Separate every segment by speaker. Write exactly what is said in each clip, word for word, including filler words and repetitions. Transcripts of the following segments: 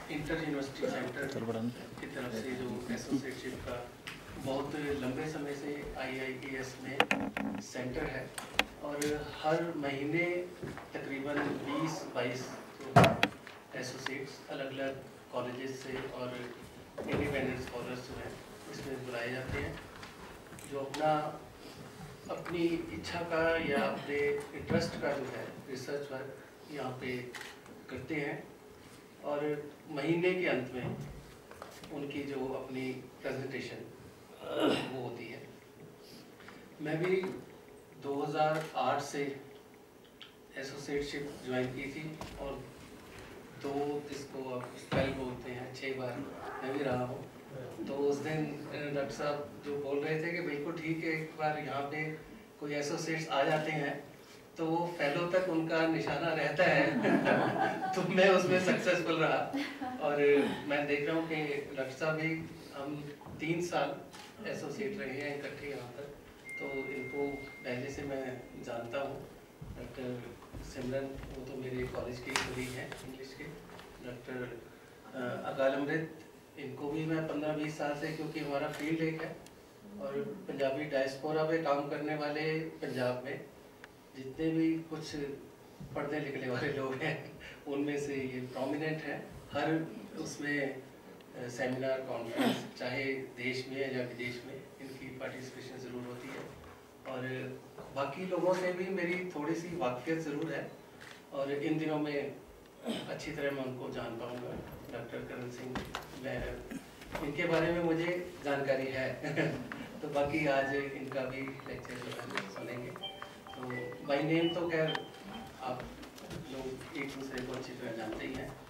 Speaker 1: Inter university centre की तरफ से जो एसोसिएटशिप का बहुत लंबे समय से आई आई ए एस में सेंटर है और हर महीने तकरीबन बीस बाईस एसोसिएट्स अलग अलग कॉलेजेस से और इंडिपेंडेंट स्कॉलर्स जो हैं इसमें बुलाए जाते हैं, जो अपना अपनी इच्छा का या अपने इंटरेस्ट का जो है रिसर्च वर्क यहाँ पे करते हैं और महीने के अंत में उनकी जो अपनी प्रेजेंटेशन वो होती है। मैं भी दो हज़ार आठ से एसोसिएटशिप ज्वाइन की थी और दो इसको अब स्पेल बोलते हैं छः बार मैं भी रहा हूँ। तो उस दिन डॉक्टर साहब जो बोल रहे थे कि बिल्कुल ठीक है, एक बार यहाँ पे कोई एसोसिएट्स आ जाते हैं तो वो फेलो तक उनका निशाना रहता है तो मैं उसमें सक्सेसफुल रहा और मैं देख रहा हूँ कि डॉक्टर साहब भी हम तीन साल एसोसिएट रहे हैं इकट्ठे यहाँ पर, तो इनको पहले से मैं जानता हूँ। डॉक्टर सिमरन वो तो मेरे कॉलेज के कलीग हैं इंग्लिश के। डॉक्टर अकाल अमृत इनको भी मैं पंद्रह बीस साल से, क्योंकि हमारा फील्ड एक है और पंजाबी डायस्पोरा पे काम करने वाले पंजाब में जितने भी कुछ पढ़ने लिखने वाले लोग हैं उनमें से ये प्रोमिनेंट हैं। हर उसमें सेमिनार कॉन्फ्रेंस चाहे देश में या विदेश में इनकी पार्टिसिपेशन ज़रूर होती है और बाकी लोगों से भी मेरी थोड़ी सी वाक़फियत ज़रूर है और इन दिनों में अच्छी तरह मैं उनको जान पाऊँगा। डॉक्टर करण सिंह, मैं इनके बारे में मुझे जानकारी है तो बाकी आज इनका भी लेक्चर जो है सुनेंगे। तो बाई नेम तो खैर आप लोग एक दूसरे को अच्छी तरह जानते ही हैं।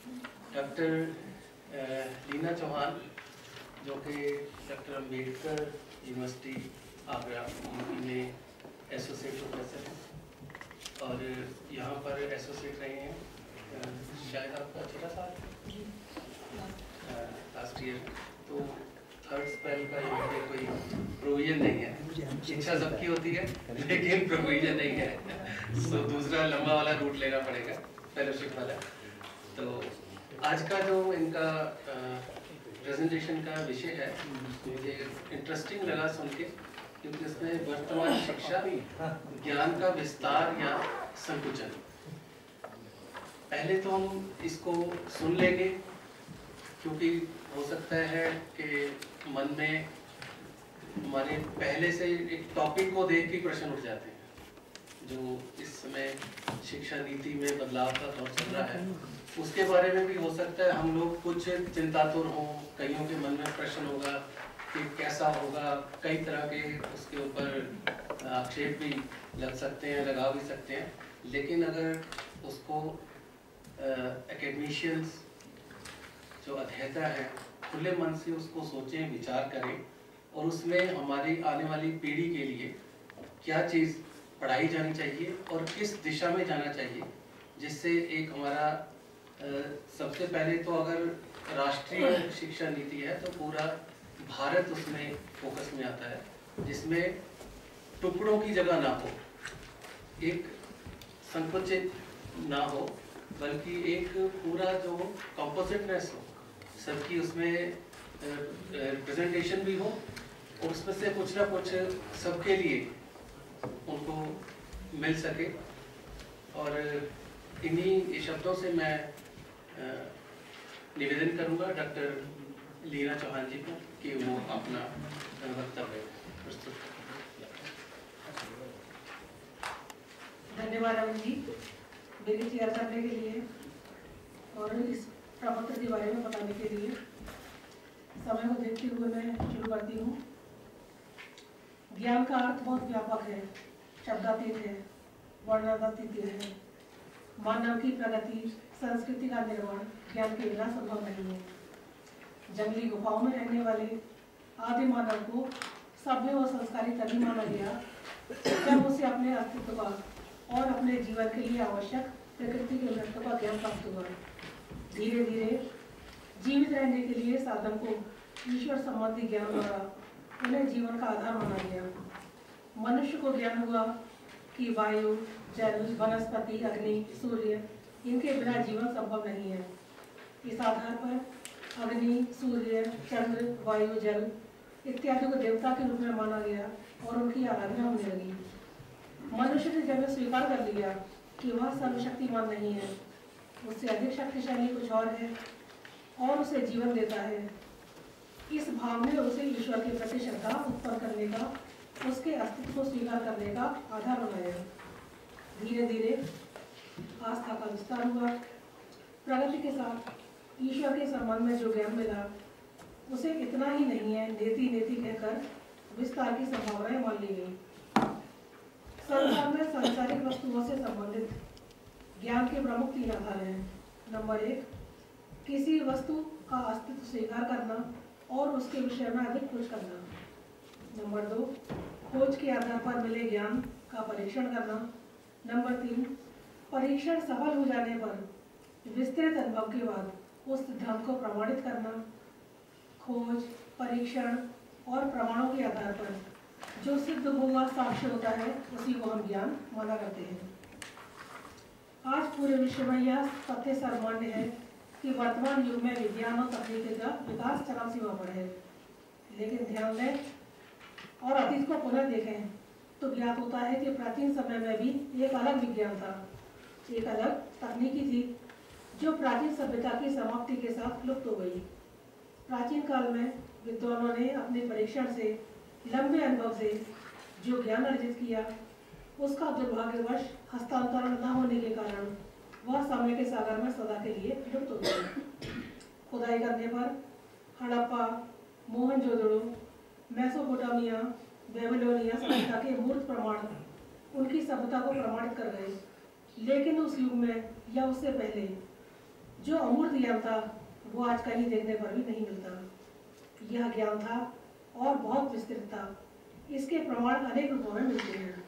Speaker 1: डॉक्टर लीना चौहान जो कि डॉक्टर अम्बेडकर यूनिवर्सिटी आगरा में एसोसिएट प्रोफेसर हैं और यहाँ पर एसोसिएट रहे हैं शायद आपका छोटा सा लास्ट ईयर, तो थर्ड स्पेल का यहाँ पे कोई प्रोविजन नहीं है। शिक्षा सबकी होती है लेकिन प्रोविजन नहीं है, तो दूसरा लंबा वाला रूट लेना पड़ेगा फेलोशिप वाला। तो आज का जो इनका प्रेजेंटेशन का विषय है मुझे इंटरेस्टिंग लगा सुन के, क्योंकि इसमें वर्तमान शिक्षा ज्ञान का विस्तार या संकुचन। पहले तो हम इसको सुन लेंगे क्योंकि हो सकता है कि मन में हमारे पहले से एक टॉपिक को देख के प्रश्न उठ जाते हैं। जो इस समय शिक्षा नीति में बदलाव का दौर चल रहा है उसके बारे में भी हो सकता है हम लोग कुछ चिंतातुर हों, कईयों के मन में प्रश्न होगा कि कैसा होगा, कई तरह के उसके ऊपर आक्षेप भी लग सकते हैं, लगा भी सकते हैं। लेकिन अगर उसको एकेडमिशियंस जो अध्येता है खुले मन से उसको सोचें, विचार करें और उसमें हमारी आने वाली पीढ़ी के लिए क्या चीज़ पढ़ाई जानी चाहिए और किस दिशा में जाना चाहिए, जिससे एक हमारा आ, सबसे पहले तो अगर राष्ट्रीय शिक्षा नीति है तो पूरा भारत उसमें फोकस में आता है, जिसमें टुकड़ों की जगह ना हो, एक संकुचित ना हो, बल्कि एक पूरा जो कंपोजिटनेस हो, सबकी उसमें रिप्रेजेंटेशन भी हो और उसमें से कुछ ना कुछ सबके लिए उनको मिल सके। और इन्हीं शब्दों से मैं निवेदन करूंगा डॉक्टर लीना चौहान जी को कि वो अपना वक्तव्य प्रस्तुत करें।
Speaker 2: धन्यवाद अमन जी मेरी चेयर करने के लिए और इस प्रपत्र के बारे में बताने के लिए। समय को देखते हुए मैं शुरू करती हूँ। ज्ञान का अर्थ बहुत व्यापक है, शब्दातीत है, वर्णनातीत है। मानव की प्रगति, संस्कृति का निर्माण ज्ञान के बिना संभव नहीं है। जंगली गुफाओं में रहने वाले आदि मानव को सभ्य और संस्कारी तभी माना गया जब उसे अपने अस्तित्व का और अपने जीवन के लिए आवश्यक प्रकृति के महत्व का ज्ञान प्राप्त हुआ। धीरे धीरे जीवित रहने के लिए साधन को ईश्वर संबंधी ज्ञान द्वारा उन्हें जीवन का आधार माना गया। मनुष्य को ज्ञान हुआ कि वायु, जल, वनस्पति, अग्नि, सूर्य इनके बिना जीवन संभव नहीं है। इस आधार पर अग्नि, सूर्य, चंद्र, वायु, जल इत्यादि को देवता के रूप में माना गया और उनकी आराधना होने लगी। मनुष्य ने जब यह स्वीकार कर लिया कि वह सर्वशक्तिमान नहीं है, उससे अधिक शक्तिशाली कुछ और है और उसे जीवन देता है, इस भाव ने उसे ईश्वर के प्रति श्रद्धा उत्पन्न करने का, उसके अस्तित्व को स्वीकार करने का आधार बनाया। धीरे धीरे आस्था का विस्तार हुआ। प्रगति के साथ ईश्वर के संबंध में जो ज्ञान मिला उसे इतना ही नहीं है, नेति नेति कहकर विस्तार की संभावनाएं मान ली गई। संसार में सांसारिक वस्तुओं से संबंधित ज्ञान के प्रमुख तीन आधार हैं। नंबर एक, किसी वस्तु का अस्तित्व स्वीकार करना और उसके विषय में अधिक खोज करना। नंबर दो, खोज के आधार पर मिले ज्ञान का परीक्षण करना। नंबर तीन, परीक्षण सफल हो जाने पर विस्तृत अनुभव के बाद उस सिद्धांत को प्रमाणित करना। खोज, परीक्षण और प्रमाणों के आधार पर जो सिद्ध हुआ साक्ष्य होता है उसी को हम ज्ञान माना करते हैं। आज पूरे विश्व में यह तथ्य सर्वमान्य है कि वर्तमान युग में विज्ञान और तकनीकी का विकास चरम सीमा पर है। लेकिन ध्यान दें और अतीत को पुनः देखें तो ज्ञात होता है कि प्राचीन समय में भी एक अलग विज्ञान था, एक अलग तकनीकी थी जो प्राचीन सभ्यता की समाप्ति के साथ लुप्त हो गई। प्राचीन काल में विद्वानों ने अपने परीक्षण से, लंबे अनुभव से जो ज्ञान अर्जित किया उसका दुर्भाग्यवश हस्तांतरण न होने के कारण वह समय के सागर में सदा के लिए लुप्त हो गया। खुदाई करने पर हड़प्पा, मोहनजोदड़ो, मेसोपोटामिया, बेबीलोनिया सभ्यता के मूर्त प्रमाण उनकी सभ्यता को प्रमाणित कर गए। लेकिन उस युग में या उससे पहले जो अमूर्त ज्ञान था वो आज कहीं देखने पर भी नहीं मिलता। यह ज्ञान था और बहुत विस्तृत था। इसके प्रमाण अनेक रूपों में मिलते हैं।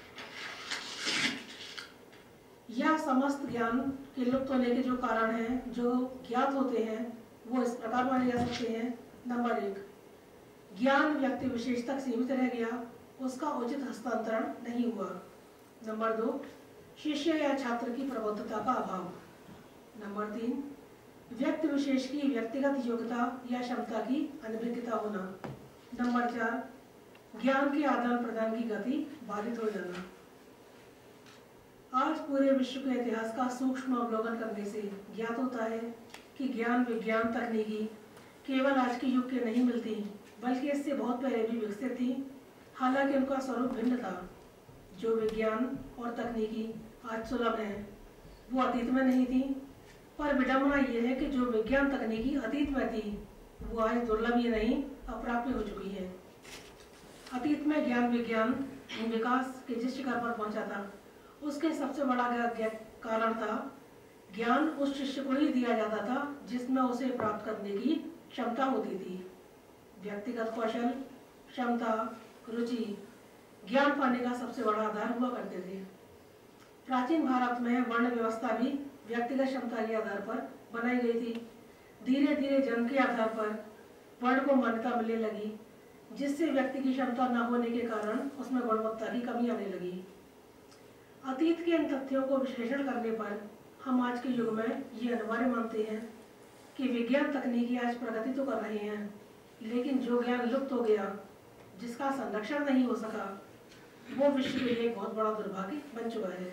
Speaker 2: यह समस्त ज्ञान के लुप्त होने के जो कारण हैं, जो ज्ञात होते हैं, वो इस प्रकार माने जा सकते हैं। नंबर एक, ज्ञान व्यक्ति विशेष तक सीमित रह गया, उसका उचित हस्तांतरण नहीं हुआ। नंबर दो, शिष्य या छात्र की प्रबुद्धता का अभाव। नंबर तीन, व्यक्ति विशेष की व्यक्तिगत योग्यता या क्षमता की अनभिज्ञता होना। नंबर चार, ज्ञान के आदान प्रदान की गति बाधित हो जाना। आज पूरे विश्व के इतिहास का सूक्ष्म अवलोकन करने से ज्ञात होता है कि ज्ञान, विज्ञान, तकनीकी केवल आज के युग के नहीं मिलती, बल्कि इससे बहुत पहले भी विकसित थी। हालांकि उनका स्वरूप भिन्न था। जो विज्ञान और तकनीकी आज सुलभ है वो अतीत में नहीं थी। पर विडंबना यह है कि जो विज्ञान तकनीकी अतीत में थी वो आज दुर्लभ ही नहीं, अप्राप्य हो चुकी है। अतीत में ज्ञान विज्ञान विकास के जिस शिखर पर पहुंचा था उसके सबसे बड़ा कारण था ज्ञान उस शिष्य को ही दिया जाता था जिसमें उसे प्राप्त करने की क्षमता होती थी। व्यक्तिगत कौशल, क्षमता, रुचि ज्ञान पाने का सबसे बड़ा आधार हुआ करते थे। प्राचीन भारत में वर्ण व्यवस्था भी व्यक्तिगत क्षमता के आधार पर बनाई गई थी। धीरे धीरे जन्म के आधार पर वर्ण को मान्यता मिलने लगी, जिससे व्यक्ति की क्षमता न होने के कारण उसमें गुणवत्ता की कमी आने लगी। अतीत के इन तथ्यों को विश्लेषण करने पर हम आज के युग में ये अनिवार्य मानते हैं कि विज्ञान तकनीकी आज प्रगति तो कर रहे हैं, लेकिन जो ज्ञान लुप्त हो गया, जिसका संरक्षण नहीं हो सका, वो विश्व के लिए बहुत बड़ा दुर्भाग्य बन चुका है।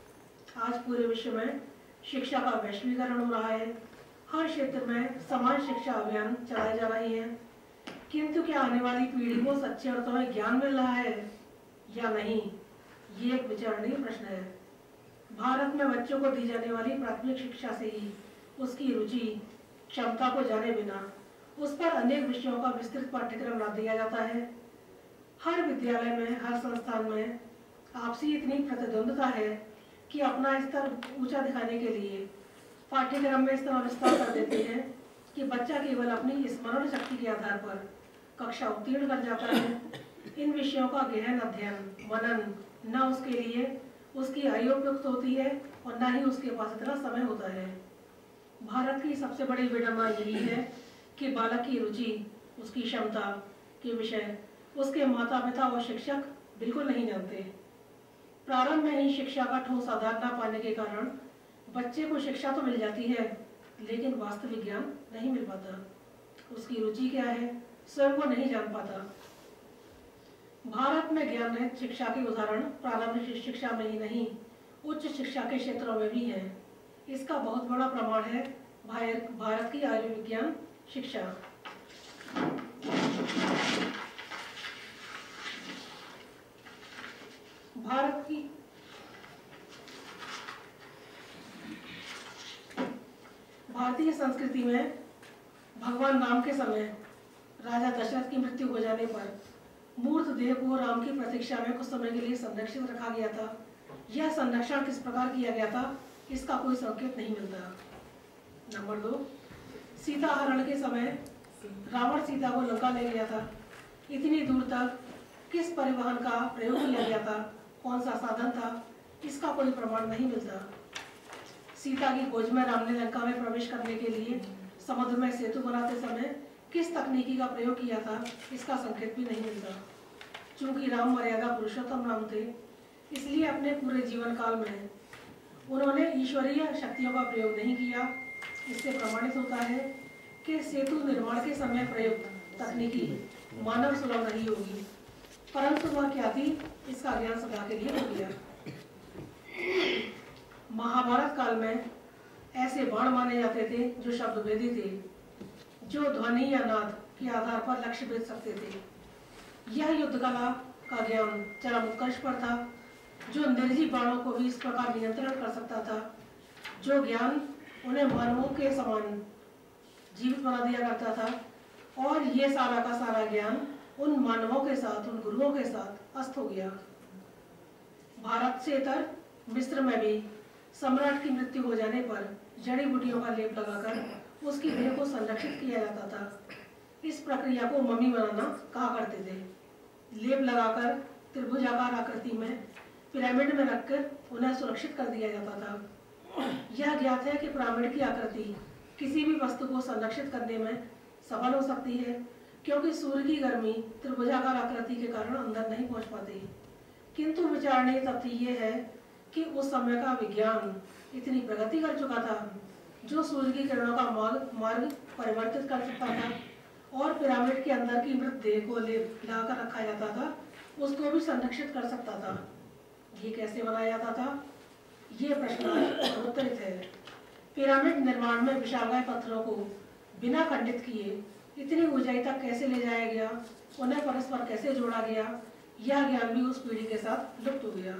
Speaker 2: आज पूरे विश्व में शिक्षा का वैश्वीकरण हो रहा है। हर क्षेत्र में समान शिक्षा अभियान चलाए जा रहे हैं, किंतु क्या आने वाली पीढ़ी को सच्चे अर्थों में ज्ञान मिल रहा है या नहीं, ये एक विचारणीय प्रश्न है। भारत में बच्चों को दी जाने वाली प्राथमिक शिक्षा से ही उसकी रुचि, क्षमता को जाने बिना उस पर अनेक विषयों का विस्तृत पाठ्यक्रम ला दिया जाता है। हर विद्यालय में, हर संस्थान में आपसी इतनी प्रतिद्वंद्विता है कि अपना स्तर ऊंचा दिखाने के लिए पाठ्यक्रम में इस तरह विस्तार कर देते हैं कि बच्चा केवल अपनी स्मरण शक्ति के आधार पर कक्षा उत्तीर्ण कर जाता है। इन विषयों का गहन अध्ययन, मनन न उसके लिए उसकी आयु उपयुक्त होती है और न ही उसके पास इतना समय होता है। भारत की सबसे बड़ी विडंबना यही है कि बालक की रुचि, उसकी क्षमता के विषय उसके माता पिता और शिक्षक बिल्कुल नहीं जानते। प्रारंभ में ही शिक्षा का ठोस आधार न पाने के कारण बच्चे को शिक्षा तो मिल जाती है, लेकिन वास्तविक ज्ञान नहीं मिल पाता। उसकी रुचि क्या है स्वयं को नहीं जान पाता। भारत में ज्ञान है शिक्षा के उदाहरण प्रारंभिक शिक्षा में ही नहीं, उच्च शिक्षा के क्षेत्रों में भी है। इसका बहुत बड़ा प्रमाण है भारत की आयुर्विज्ञान शिक्षा। भारत की भारतीय संस्कृति में भगवान राम के समय राजा दशरथ की मृत्यु हो जाने पर मूर्त देह को राम की प्रतीक्षा में कुछ समय के लिए संरक्षित रखा गया था। यह संरक्षण किस प्रकार किया गया था इसका कोई संकेत नहीं मिलता। नंबर दो, सीता हरण के समय रावण सीता को लंका ले गया था। इतनी दूर तक किस परिवहन का प्रयोग किया गया था, कौन सा साधन था, इसका कोई प्रमाण नहीं मिलता। सीता की खोज में राम ने लंका में प्रवेश करने के लिए समुद्र में सेतु बनाते समय किस तकनीकी का प्रयोग किया था, इसका संकेत भी नहीं मिलता। चूंकि राम मर्यादा पुरुषोत्तम राम थे, इसलिए अपने पूरे जीवन काल में उन्होंने ईश्वरीय शक्तियों का प्रयोग नहीं किया। इससे प्रमाणित होता है कि सेतु निर्माण के समय प्रयुक्त तकनीकी मानव सुलभ नहीं होगी, परंतु वह क्या थी इसका ज्ञान सदा के लिए हो गया। महाभारत काल में ऐसे बाण माने जाते थे जो शब्द भेदी थे, जो ध्वनि या नाद के आधार पर लक्ष्य भेद सकते थे। यह युद्ध कला का ज्ञान चरम उत्कर्ष पर था, जो निर्जीव बाणों को भी इस प्रकार नियंत्रण कर सकता था, जो ज्ञान उन्हें मानवों के समान जीवित बना दिया करता था। और ये सारा का सारा ज्ञान उन मानवों के साथ, उन गुरुओं के साथ अस्त हो गया। भारत से इतर मिस्र में भी सम्राट की मृत्यु हो जाने पर जड़ी बूटियों का लेप लगाकर उसकी देह को संरक्षित किया जाता था। इस प्रक्रिया को मम्मी बनाना कहा करते थे। लेप लगाकर त्रिभुजाकार आकृति में पिरामिड में रखकर उन्हें सुरक्षित कर दिया जाता था। यह ज्ञात है कि पिरामिड की आकृति किसी भी वस्तु को संरक्षित करने में सफल हो सकती है, क्योंकि सूर्य की गर्मी त्रिभुजाकार आकृति के कारण अंदर नहीं पहुंच पाती। किंतु विचारणीय तथ्य ये है कि उस समय का विज्ञान इतनी प्रगति कर चुका था, जो सूर्य की किरणों का मार्ग मार्ग परिवर्तित कर सकता था और पिरामिड के अंदर की मृत देह को लेप लगाकर रखा जाता था, उसको भी संरक्षित कर सकता था। ये कैसे बनाया जाता था, ये प्रश्न उत्तरित है। पिरामिड निर्माण में विशालकाय पत्थरों को बिना खंडित किए इतनी ऊंचाई तक कैसे ले जाया गया, उन्हें परस्पर कैसे जोड़ा गया, यह ज्ञान भी उस पीढ़ी के साथ लुप्त हो गया।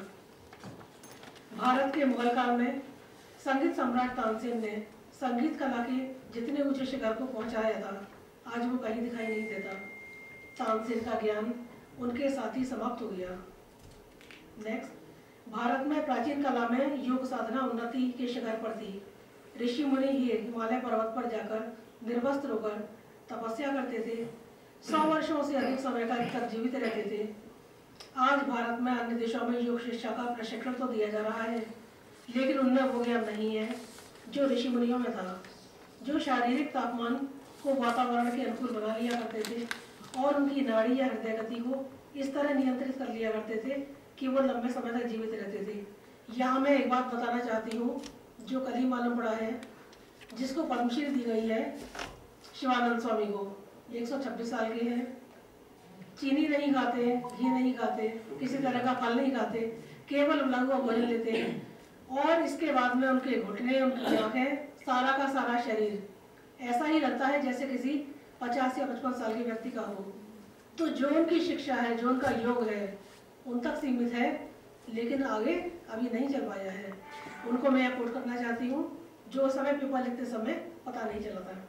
Speaker 2: भारत के मुगल काल में संगीत सम्राट तानसेन ने संगीत कला के जितने ऊंचे शिखर को पहुंचाया था, आज वो कहीं दिखाई नहीं देता। तानसेन का ज्ञान उनके साथ ही समाप्त हो गया। नेक्स्ट, भारत में प्राचीन कला में योग साधना उन्नति के शिखर पर थी। ऋषि मुनि ही हिमालय पर्वत पर जाकर निर्वस्त्र होकर तपस्या करते थे। सौ वर्षों से अधिक समय तक जीवित रहते थे। आज भारत में अन्य देशों में योग शिक्षा का प्रशिक्षण तो दिया जा रहा है, लेकिन उनमें वो ज्ञान नहीं है जो ऋषि मुनियों में था, जो शारीरिक तापमान को वातावरण के अनुकूल बना लिया करते थे और उनकी नाड़ी या हृदय गति को इस तरह नियंत्रित कर लिया करते थे कि वो लंबे समय तक जीवित रहते थे। यहाँ मैं एक बात बताना चाहती हूँ जो कल ही मालूम पड़ा है, जिसको पद्मश्री दी गई है शिवानंद स्वामी को। एक सौ छब्बीस साल के हैं, चीनी नहीं खाते, घी नहीं खाते, किसी तरह का फल नहीं खाते, केवल लघु भोजन लेते हैं और इसके बाद में उनके घुटने, उनकी आंखें, सारा का सारा शरीर ऐसा ही लगता है जैसे किसी पचास या पचपन साल के व्यक्ति का हो। तो जो उनकी शिक्षा है, जो उनका योग है, उन तक सीमित है, लेकिन आगे अभी नहीं चल पाया है। उनको मैं कोट करना चाहती हूँ, जो समय पेपर लिखते समय पता नहीं चला था।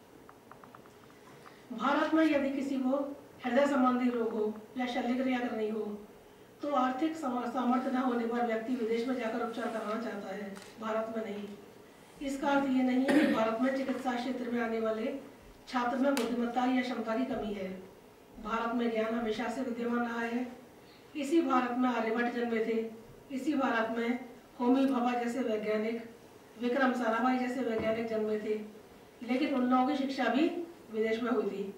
Speaker 2: भारत में यदि किसी को हृदय संबंधी रोग हो या शल्य क्रिया करनी हो, तो आर्थिक सामर्थ्य न होने पर व्यक्ति विदेश में जाकर उपचार कराना चाहता है, भारत में नहीं। इसका अर्थ ये नहीं है कि भारत में चिकित्सा क्षेत्र में आने वाले छात्र में बुद्धिमत्ता या क्षमता की कमी है। भारत में ज्ञान हमेशा से विद्यमान रहा है। इसी भारत में आर्यभट्ट जन्मे थे, इसी भारत में होमी भाभा जैसे वैज्ञानिक, विक्रम साराभाई जैसे वैज्ञानिक जन्मे थे, लेकिन उन लोगों की शिक्षा भी विदेश में हुई थी,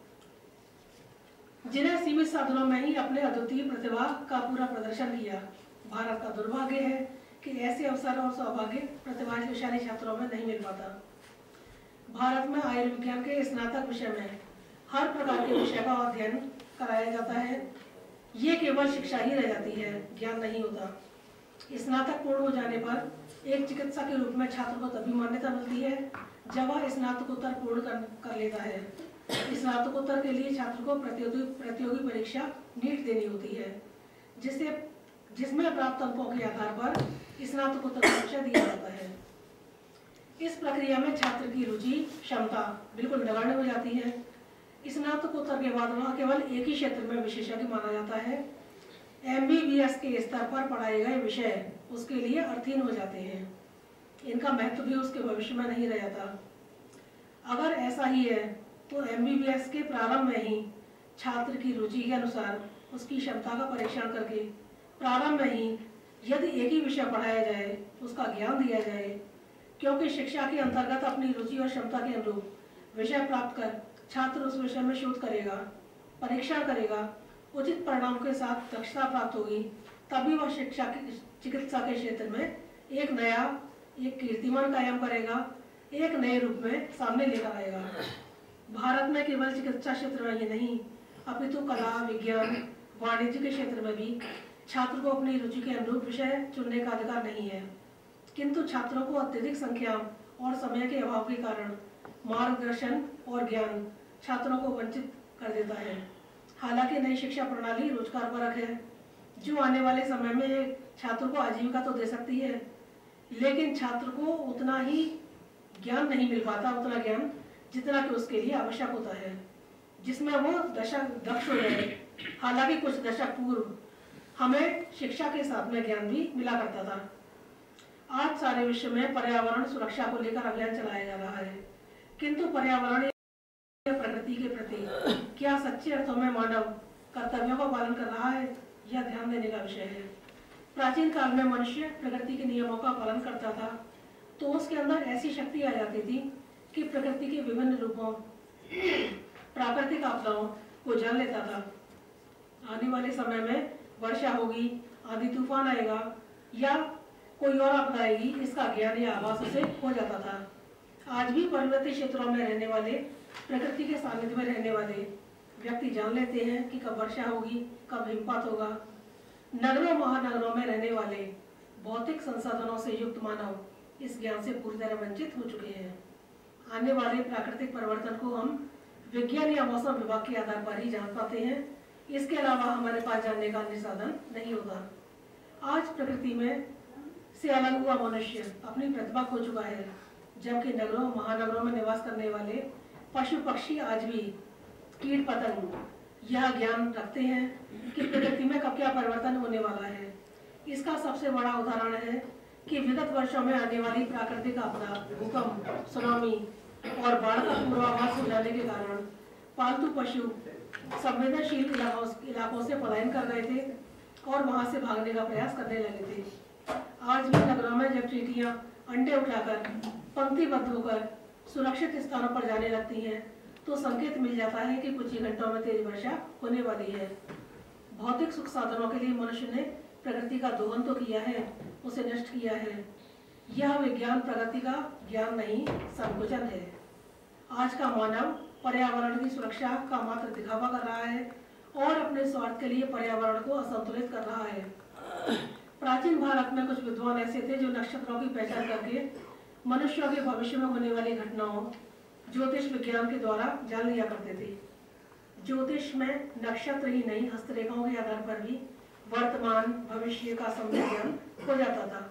Speaker 2: जिन्हें सीमित साधनों में ही अपने अद्वितीय प्रतिभा का पूरा प्रदर्शन किया। भारत का दुर्भाग्य है कि ऐसे अवसर और सौभाग्य प्रतिभाशाली छात्रों में नहीं मिल पाता। भारत में आयुर्विज्ञान के स्नातक विषय में हर प्रकार के विषय का अध्ययन कराया जाता है। ये केवल शिक्षा ही रह जाती है, ज्ञान नहीं होता। स्नातक पूर्ण हो जाने पर एक चिकित्सा के रूप में छात्र को तभी मान्यता मिलती है जब वह स्नातकोत्तर पूर्ण कर, कर लेता है। स्नातकोत्तर के लिए छात्र को प्रतियोगी प्रतियोगी परीक्षा नीट देनी होती है, जिससे जिसमें प्राप्त अंकों के आधार पर स्नातकोत्तर परीक्षा दिया जाता है। इस प्रक्रिया में छात्र की रुचि क्षमता बिल्कुल नगण्य हो जाती है। स्नातकोत्तर के बाद वह केवल एक ही क्षेत्र में विशेषज्ञ माना जाता है। एम बी बी एस के स्तर पर पढ़ाए गए विषय उसके लिए अर्थहीन हो जाते हैं। इनका महत्व भी उसके भविष्य में नहीं रह जाता। अगर ऐसा ही है तो एम बी बी एस के प्रारंभ में ही छात्र की रुचि के अनुसार उसकी क्षमता का परीक्षण करके प्रारंभ में ही यदि एक ही विषय पढ़ाया जाए, उसका ज्ञान दिया जाए, क्योंकि शिक्षा के अंतर्गत अपनी रुचि और क्षमता के अनुरूप विषय प्राप्त कर छात्र उस विषय में शोध करेगा, परीक्षण करेगा, उचित परिणाम के साथ दक्षता प्राप्त होगी, तभी वह शिक्षा की चिकित्सा के क्षेत्र में एक नया एक कीर्तिमान कायम करेगा, एक नए रूप में सामने लेकर आएगा। भारत में केवल चिकित्सा क्षेत्र में ही नहीं अपितु कला, विज्ञान, वाणिज्य के क्षेत्र में भी छात्र को अपनी रुचि के अनुरूप विषय चुनने का अधिकार नहीं है, किंतु छात्रों को अत्यधिक संख्या और समय के अभाव के कारण मार्गदर्शन और ज्ञान छात्रों को वंचित कर देता है। हालांकि नई शिक्षा प्रणाली रोजगार परक है, जो आने वाले समय में छात्र को आजीविका तो दे सकती है, लेकिन छात्र को उतना ही ज्ञान नहीं मिल पाता, उतना ज्ञान जितना कि उसके लिए आवश्यक होता है, जिसमें वो दशक दक्ष हो जाए। हालांकि कुछ दशक पूर्व हमें शिक्षा के साथ में ज्ञान भी मिला करता था। आज सारे विश्व में पर्यावरण सुरक्षा को लेकर अभियान चलाया जा रहा है, किंतु पर्यावरण प्रकृति के प्रति क्या सच्चे अर्थों में मानव कर्तव्यों का पालन कर रहा है, यह ध्यान देने का विषय है। प्राचीन काल में मनुष्य प्रकृति के नियमों का पालन करता था तो उसके अंदर ऐसी शक्ति आ जाती थी कि प्रकृति के विभिन्न रूपों, प्राकृतिक आपदाओं को जान लेता था। आने वाले समय में वर्षा होगी, आंधी तूफान आएगा या कोई और आपदा आएगी, इसका ज्ञान या आभास उसे हो जाता था। आज भी पर्वतीय क्षेत्रों में रहने वाले, प्रकृति के सानिध्य में रहने वाले व्यक्ति जान लेते हैं कि कब वर्षा होगी, कब हिमपात होगा। नगरों महानगरों में रहने वाले भौतिक संसाधनों से युक्त मानव इस ज्ञान से पूरी तरह वंचित हो चुके हैं। आने वाले प्राकृतिक परिवर्तन को हम विज्ञान या मौसम विभाग के आधार पर ही जान पाते हैं, इसके अलावा हमारे पास जानने का अन्य साधन नहीं होता। आज प्रकृति में से अलग हुआ मनुष्य अपनी प्रतिभा खो चुका है, जबकि नगरों महानगरों में निवास करने वाले पशु पक्षी आज भी कीट पतंग यह ज्ञान रखते हैं कि प्रकृति में कब क्या परिवर्तन होने वाला है। इसका सबसे बड़ा उदाहरण है कि विगत वर्षों में आने वाली प्राकृतिक आपदा, भूकंप, सुनामी और बाढ़ का पूर्वाभास हो जाने के कारण पालतू पशु संवेदनशील इलाकों इलाकों से पलायन कर रहे थे और वहां से भागने का प्रयास करने लगे थे। आज भी नगरों में जब चींटियां अंडे उठाकर पंक्तिबद्ध होकर सुरक्षित स्थानों पर जाने लगती हैं तो संकेत मिल जाता है कि कुछ ही घंटों में तेज वर्षा होने वाली है। भौतिक सुख साधनों के लिए मनुष्य ने प्रकृति का दोहन तो किया है, उसे नष्ट किया है। यह विज्ञान प्रगति का ज्ञान नहीं, संकुचन है। आज का मानव पर्यावरण की सुरक्षा का मात्र दिखावा कर रहा है और अपने स्वार्थ के लिए पर्यावरण को असंतुलित कर रहा है। प्राचीन भारत में कुछ विद्वान ऐसे थे जो नक्षत्रों की पहचान करके मनुष्यों के भविष्य में होने वाली घटनाओं ज्योतिष विज्ञान के द्वारा जान लिया करते थे। ज्योतिष में नक्षत्र ही नहीं, हस्तरेखाओं के आधार पर भी वर्तमान भविष्य का सम्यक ज्ञान हो जाता था।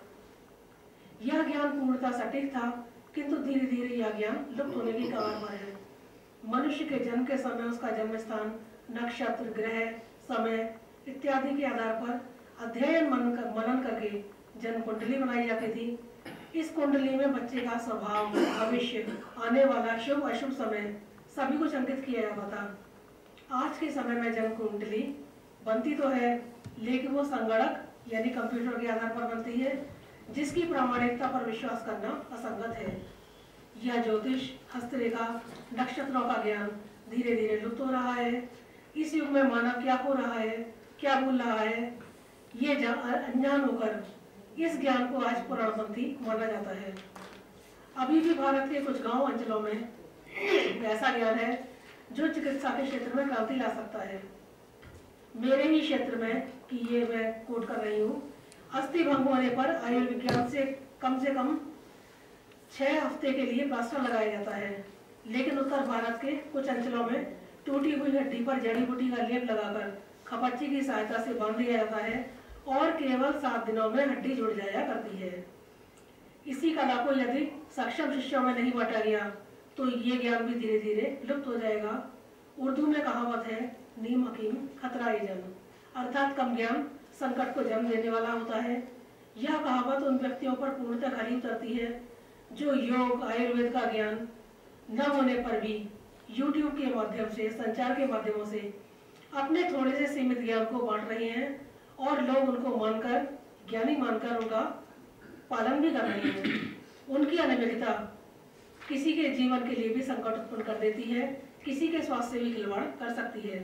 Speaker 2: यह ज्ञान पूर्णतः सटीक था, किंतु धीरे धीरे यह ज्ञान लुप्त होने की कगार पर है। मनुष्य के जन्म के समय उसका जन्म स्थान, नक्षत्र, ग्रह, समय इत्यादि के आधार पर अध्ययन मनन कर, मनन करके जन्म कुंडली बनाई जाती थी। इस कुंडली में बच्चे का स्वभाव, भविष्य, आने वाला शुभ अशुभ समय सभी कुछ अंकित किया जाता था। आज के समय में जन्म कुंडली बनती तो है, लेकिन वो संगणक यानी कंप्यूटर के आधार पर बनती है, जिसकी प्रामाणिकता पर विश्वास करना असंगत है। यह ज्योतिष, हस्तरेखा, नक्षत्रों का ज्ञान धीरे धीरे लुप्त हो रहा है। इस युग में मानव क्या हो रहा है, क्या भूल रहा है, ये अनजान होकर इस ज्ञान को आज पुराणपंथी माना जाता है। अभी भी भारत के कुछ गांव अंचलों में ऐसा ज्ञान है जो चिकित्सा के क्षेत्र में क्रांति ला सकता है। मेरे ही क्षेत्र में, कि ये मैं कोट कर रही हूँ, अस्थि भंग होने पर आयुर्विज्ञान से कम से कम छह हफ्ते के लिए प्लास्टर लगाया जाता है, लेकिन उत्तर भारत के कुछ अंचलों में टूटी हुई हड्डी पर जड़ी बूटी का लेप लगाकर खपच्ची की सहायता से बांध दिया जाता है और केवल सात दिनों में हड्डी जुड़ जाया करती है। इसी कला को यदि सक्षम शिष्यों में नहीं बांटा गया तो ये ज्ञान भी धीरे धीरे लुप्त हो जाएगा। उर्दू में कहावत है, नीम हकीम खतरा ए जन, अर्थात कम ज्ञान संकट को जन्म देने वाला होता है। यह कहावत उन व्यक्तियों पर पूर्णतः खरी उतरती है जो योग आयुर्वेद का ज्ञान न होने पर भी यूट्यूब के माध्यम से, संचार के माध्यमों से अपने थोड़े से सीमित ज्ञान को बांट रहे हैं और लोग उनको मानकर, ज्ञानी मानकर उनका पालन भी कर रहे हैं। उनकी अनियमितता किसी के जीवन के लिए भी संकट उत्पन्न कर देती है, किसी के स्वास्थ्य से भी खिलवाड़ कर सकती है।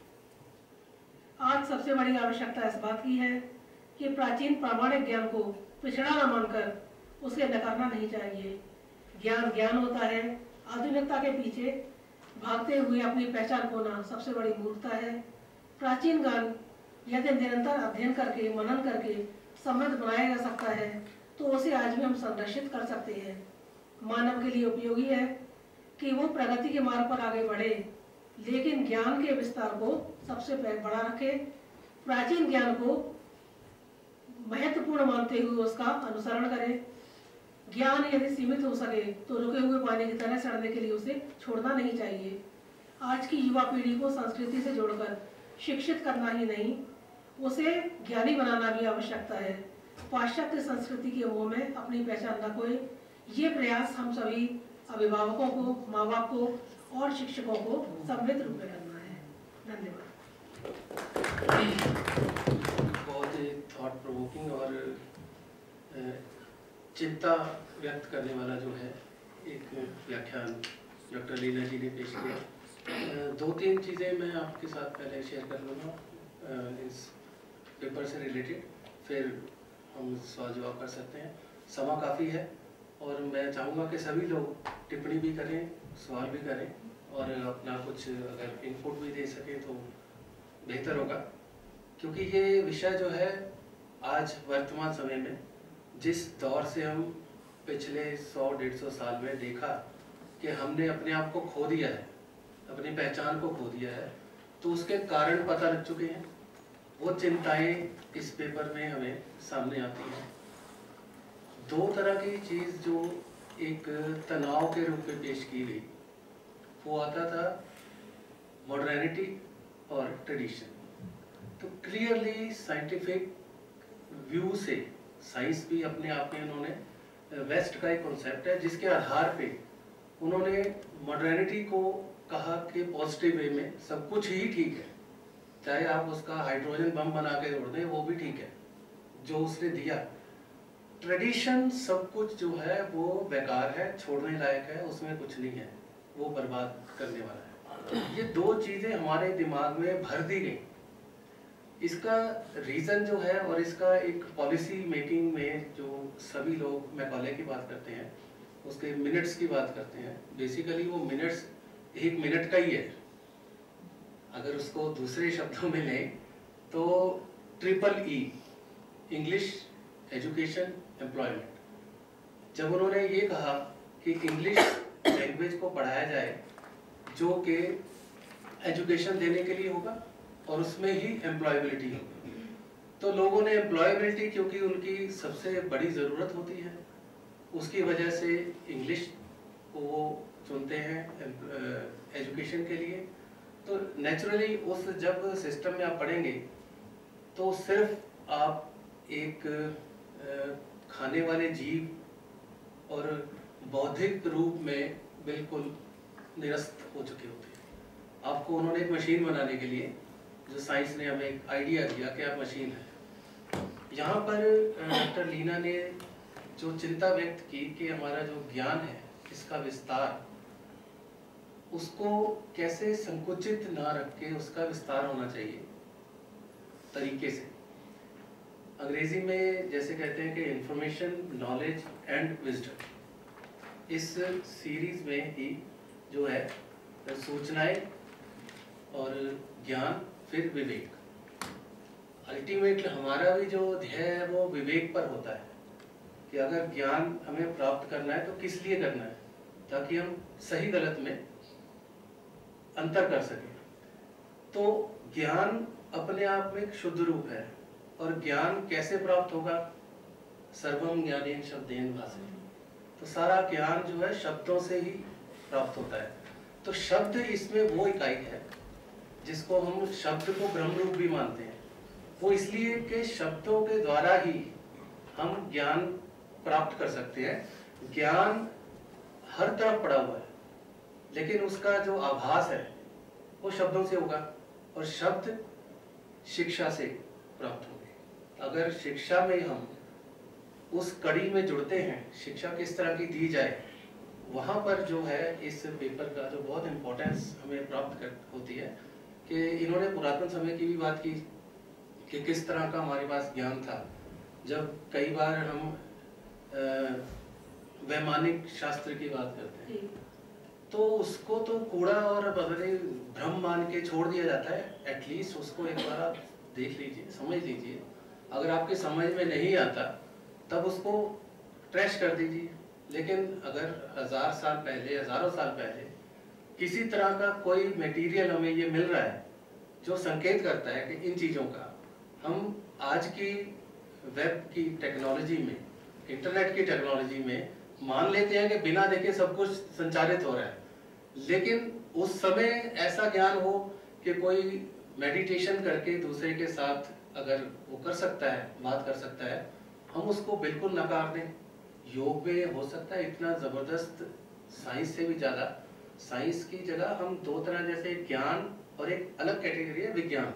Speaker 2: आज सबसे बड़ी आवश्यकता इस बात की है कि प्राचीन प्रामाणिक ज्ञान को पिछड़ा न मानकर उसे नकारना नहीं चाहिए। ज्ञान ज्ञान होता है, आधुनिकता के पीछे भागते हुए अपनी पहचान खोना सबसे बड़ी मूर्खता है। प्राचीन ज्ञान यदि निरंतर अध्ययन करके, मनन करके समृद्ध बनाया जा सकता है तो उसे आज भी हम संरक्षित कर सकते हैं। मानव के लिए उपयोगी है कि वो प्रगति के मार्ग पर आगे बढ़े, लेकिन ज्ञान के विस्तार को सबसे बड़ा रखे, प्राचीन ज्ञान को महत्वपूर्ण मानते हुए उसका अनुसरण करे। ज्ञान यदि सीमित हो सके तो रुके हुए पानी की तरह सड़ने के लिए उसे छोड़ना नहीं चाहिए। आज की युवा पीढ़ी को संस्कृति से जोड़कर शिक्षित करना ही नहीं, उसे ज्ञानी बनाना भी आवश्यकता है। पाश्चात्य संस्कृति के मोह में अपनी पहचान न खोए, ये प्रयास हम सभी अभिभावकों को, माँ बाप को और शिक्षकों को सम्मिलित रूप में करना है। धन्यवाद।
Speaker 1: बहुत ही थॉट प्रोवोकिंग और चिंता व्यक्त करने वाला जो है एक व्याख्यान डॉक्टर लीना जी ने पेश किया। दो तीन चीज़ें मैं आपके साथ पहले शेयर कर लूँगा इस पेपर से रिलेटेड, फिर हम सवाल जवाब कर सकते हैं। समय काफ़ी है और मैं चाहूँगा कि सभी लोग टिप्पणी भी करें, सवाल भी करें और अपना कुछ अगर इनपुट भी दे सकें तो बेहतर होगा, क्योंकि ये विषय जो है आज वर्तमान समय में जिस दौर से हम पिछले सौ डेढ़ सौ साल में देखा कि हमने अपने आप को खो दिया है, अपनी पहचान को खो दिया है, तो उसके कारण पता लग चुके हैं। वो चिंताएं इस पेपर में हमें सामने आती हैं। दो तरह की चीज़ जो एक तनाव के रूप में पेश की गई, वो आता था मॉडर्निटी और ट्रेडिशन। तो क्लियरली साइंटिफिक व्यू से, साइंस भी अपने आप में उन्होंने वेस्ट का एक कॉन्सेप्ट है जिसके आधार पे उन्होंने मॉडर्निटी को कहा कि पॉजिटिव वे में सब कुछ ही ठीक है, चाहे आप उसका हाइड्रोजन बम बना के उड़ दें वो भी ठीक है जो उसने दिया। ट्रेडिशन सब कुछ जो है वो बेकार है, छोड़ने लायक है, उसमें कुछ नहीं है, वो बर्बाद करने वाला है। ये दो चीज़ें हमारे दिमाग में भर दी गई। इसका रीज़न जो है और इसका एक पॉलिसी मेकिंग में जो सभी लोग मैकॉले की बात करते हैं, उसके मिनट्स की बात करते हैं, बेसिकली वो मिनट्स एक मिनट का ही है। अगर उसको दूसरे शब्दों में लें तो triple E, English, education, employment. जब उन्होंने ये कहा कि इंग्लिश लैंग्वेज को पढ़ाया जाए जो कि एजुकेशन देने के लिए होगा और उसमें ही एम्प्लॉयबिलिटी होगी, तो लोगों ने एम्प्लॉयबिलिटी, क्योंकि उनकी सबसे बड़ी ज़रूरत होती है, उसकी वजह से इंग्लिश को वो चुनते हैं एजुकेशन के लिए। तो नेचुरली उस जब सिस्टम में आप पढ़ेंगे तो सिर्फ आप एक खाने वाले जीव और बौद्धिक रूप में बिल्कुल निरस्त हो चुके होते हैं। आपको उन्होंने एक मशीन बनाने के लिए, जो साइंस ने हमें एक आइडिया दिया कि आप मशीन है। यहाँ पर डॉक्टर लीना ने जो चिंता व्यक्त की कि हमारा जो ज्ञान है इसका विस्तार, उसको कैसे संकुचित ना रख के उसका विस्तार होना चाहिए तरीके से। अंग्रेजी में जैसे कहते हैं कि इंफॉर्मेशन, नॉलेज एंड विजडम। इस सीरीज में ही जो है सूचनाएं और ज्ञान, फिर विवेक। अल्टीमेटली हमारा भी जो ध्येय है वो विवेक पर होता है कि अगर ज्ञान हमें प्राप्त करना है तो किस लिए करना है, ताकि हम सही गलत में अंतर कर सकें। तो ज्ञान अपने आप में एक शुद्ध रूप है, और ज्ञान कैसे प्राप्त होगा? सर्वम ज्ञानेन शब्देन भाषते। तो सारा ज्ञान जो है शब्दों से ही प्राप्त होता है। तो शब्द इसमें वो इकाई है जिसको हम शब्द को ब्रह्म रूप भी मानते हैं। वो इसलिए कि शब्दों के द्वारा ही हम ज्ञान प्राप्त कर सकते हैं। ज्ञान हर तरफ पड़ा हुआ है, लेकिन उसका जो आभास है वो शब्दों से होगा, और शब्द शिक्षा से प्राप्त होंगे। अगर शिक्षा में हम उस कड़ी में जुड़ते हैं, शिक्षा किस तरह की दी जाए, वहाँ पर जो है इस पेपर का जो बहुत इम्पोर्टेंस हमें प्राप्त कर होती है कि इन्होंने पुरातन समय की भी बात की कि किस तरह का हमारे पास ज्ञान था। जब कई बार हम वैमानिक शास्त्र की बात करते हैं तो उसको तो कूड़ा और भ्रम मान के छोड़ दिया जाता है। एटलीस्ट उसको एक बार आप देख लीजिए, समझ लीजिए। अगर आपके समझ में नहीं आता तब उसको ट्रैश कर दीजिए। लेकिन अगर हजार साल पहले, हजारों साल पहले किसी तरह का कोई मटेरियल हमें ये मिल रहा है जो संकेत करता है कि इन चीज़ों का, हम आज की वेब की टेक्नोलॉजी में, इंटरनेट की टेक्नोलॉजी में मान लेते हैं कि बिना देखे सब कुछ संचारित हो रहा है। लेकिन उस समय ऐसा ज्ञान हो कि कोई मेडिटेशन करके दूसरे के साथ अगर वो कर सकता है, बात कर सकता है, हम उसको बिल्कुल नकार दें। योग में हो सकता है इतना जबरदस्त, साइंस से भी ज्यादा। साइंस की जगह हम दो तरह, जैसे ज्ञान और एक अलग कैटेगरी है विज्ञान।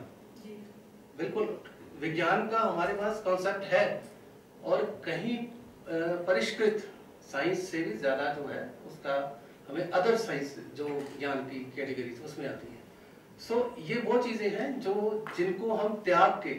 Speaker 1: बिल्कुल विज्ञान का हमारे पास कॉन्सेप्ट है, और कहीं परिष्कृत साइंस से भी ज्यादा जो है उसका हमें अदर साइंस जो ज्ञान की कैटेगरी उसमें आती है। सो so, ये वो चीजें हैं जो जिनको हम त्याग के,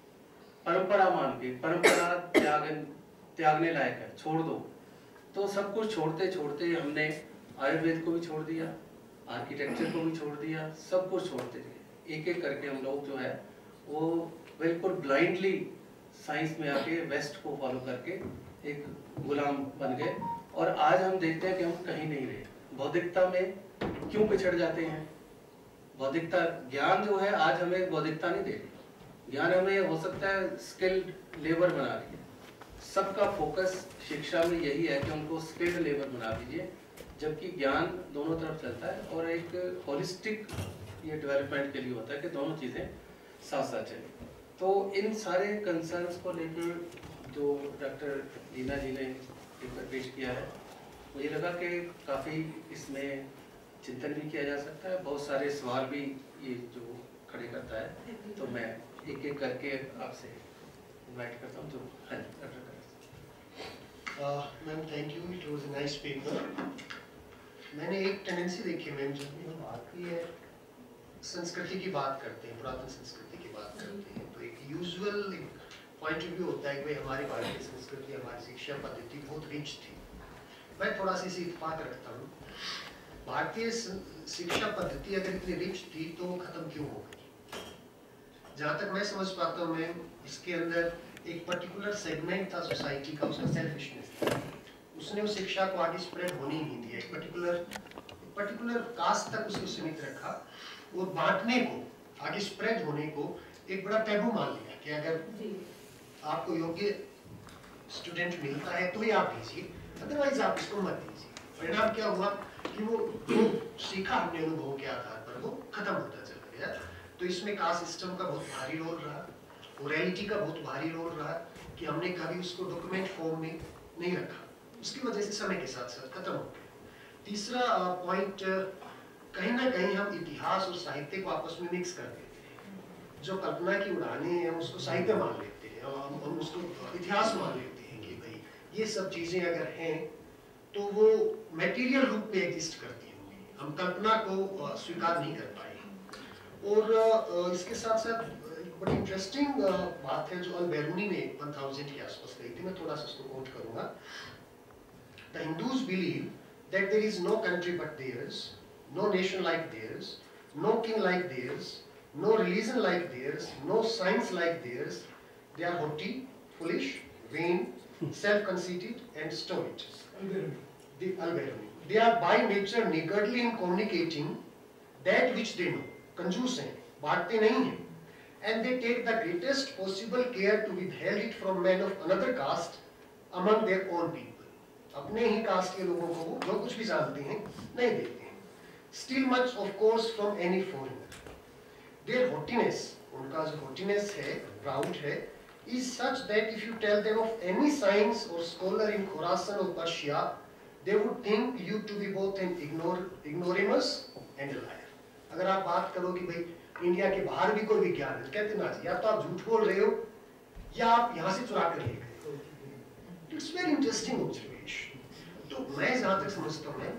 Speaker 1: परंपरा मान के, परंपरा त्याग त्यागने लायक है, छोड़ दो। तो सब कुछ छोड़ते छोड़ते हमने आयुर्वेद को भी छोड़ दिया, आर्किटेक्चर को भी छोड़ दिया, सब कुछ छोड़ते गए। एक एक करके हम लोग जो है वो बिल्कुल ब्लाइंडली साइंस में आके वेस्ट को फॉलो करके एक गुलाम बन गए। और आज हम देखते हैं कि हम कहीं नहीं रहे। बौद्धिकता में क्यों पिछड़ जाते हैं? बौद्धिकता, ज्ञान जो है आज हमें बौद्धिकता नहीं दे रही। ज्ञान हमें हो सकता है स्किल्ड लेबर बना रही है। सबका फोकस शिक्षा में यही है कि उनको स्किल्ड लेबर बना दीजिए, जबकि ज्ञान दोनों तरफ चलता है और एक होलिस्टिक ये डेवलपमेंट के लिए होता है कि दोनों चीज़ें साथ साथ चलें। तो इन सारे कंसर्न्स को लेकर जो डॉक्टर लीना जी ने पेपर पेश किया है, मुझे लगा कि काफ़ी इसमें चिंतन भी किया जा सकता है। बहुत सारे सवाल भी ये जो खड़े करता है, तो मैं एक एक करके आपसे इनवाइट करता हूँ। जो है doctor
Speaker 3: ma'am, thank you, it was a nice paper. मैंने एक टेंडेंसी देखी मैम, जब भी हम भारतीय संस्कृति की बात करते हैं, पुरातन संस्कृति की बात करते हैं, तो एक यूजुअल पॉइंट ऑफ व्यू होता है कि हमारी भारतीय संस्कृति, हमारी शिक्षा पद्धति बहुत रिच थी। मैं थोड़ा सा इसे इत्तेफाक रखता हूँ। भारतीय शिक्षा पद्धति अगर इतनी रिच थी तो खत्म क्यों हो गई? जहाँ तक मैं समझ पाता हूँ मैम, इसके अंदर एक पर्टिकुलर सेगमेंट था सोसाइटी का, उसका सेल्फिशनेस था। उसने उस शिक्षा को आगे स्प्रेड होने ही नहीं दिया। एक पर्टिकुलर पर्टिकुलर कास्ट तक उसको सीमित रखा और बांटने को, आगे स्प्रेड होने को एक बड़ा टैबू मान लिया कि अगर आपको योग्य स्टूडेंट मिलता है तो ही आप दीजिए, अदरवाइज आप इसको मत दीजिए। परिणाम क्या हुआ कि वो जो सीखा हमने अनुभव के आधार पर वो खत्म होता चला गया। तो इसमें कास्ट सिस्टम का बहुत भारी रोल रहा, ओरेलिटी का बहुत भारी रोल रहा कि हमने कभी उसको डॉक्यूमेंट फॉर्म में नहीं रखा। उसकी वजह से समय के साथ साथ खत्म हो गया। तीसरा पॉइंट, कहीं ना कहीं हम इतिहास और साहित्य को आपस में मिक्स कर देते हैं। जो कल्पना की उड़ानें हैं हम उसको साहित्य मान लेते हैं, हम, हम उसको इतिहास मान लेते हैं कि भाई ये सब चीजें अगर हैं तो वो मटेरियल रूप में एग्जिस्ट करती होंगी, हम कल्पना को स्वीकार नहीं कर पाए। और इसके साथ साथ बड़ी इंटरेस्टिंग बात है जो अल-बेरूनी ने वन थाउज़ेंड के आसपास कही थी, मैं थोड़ा सा उसको कोट करूंगा। The Hindus believe that there is no country but theirs, no nation like theirs, no king like theirs, no religion like theirs, no science like theirs. They are haughty, foolish, vain, self-conceited, and stolid. The Alberoni. They are by nature niggardly in communicating that which they know. कंजूस हैं, बांटते नहीं हैं. And they take the greatest possible care to withhold it from men of another caste among their own people. अपने ही cast के लोगों को जो कुछ भी जानते हैं नहीं देते हैं. Still much of course from any foreigner. Their haughtiness, उनका जो haughtiness है, proud है, is such that if you tell them of any science or scholar in Khorasan or Persia, they would think you to be both an ignore, ignoramus and a liar. अगर आप बात करो कि भाई India के बाहर भी कोई विज्ञान है, कहते ना जी, या तो आप झूठ बोल रहे हो या आप यहाँ से चुरा कर ले गए. It's very interesting observation. तो मैं जहाँ तक समझता हूँ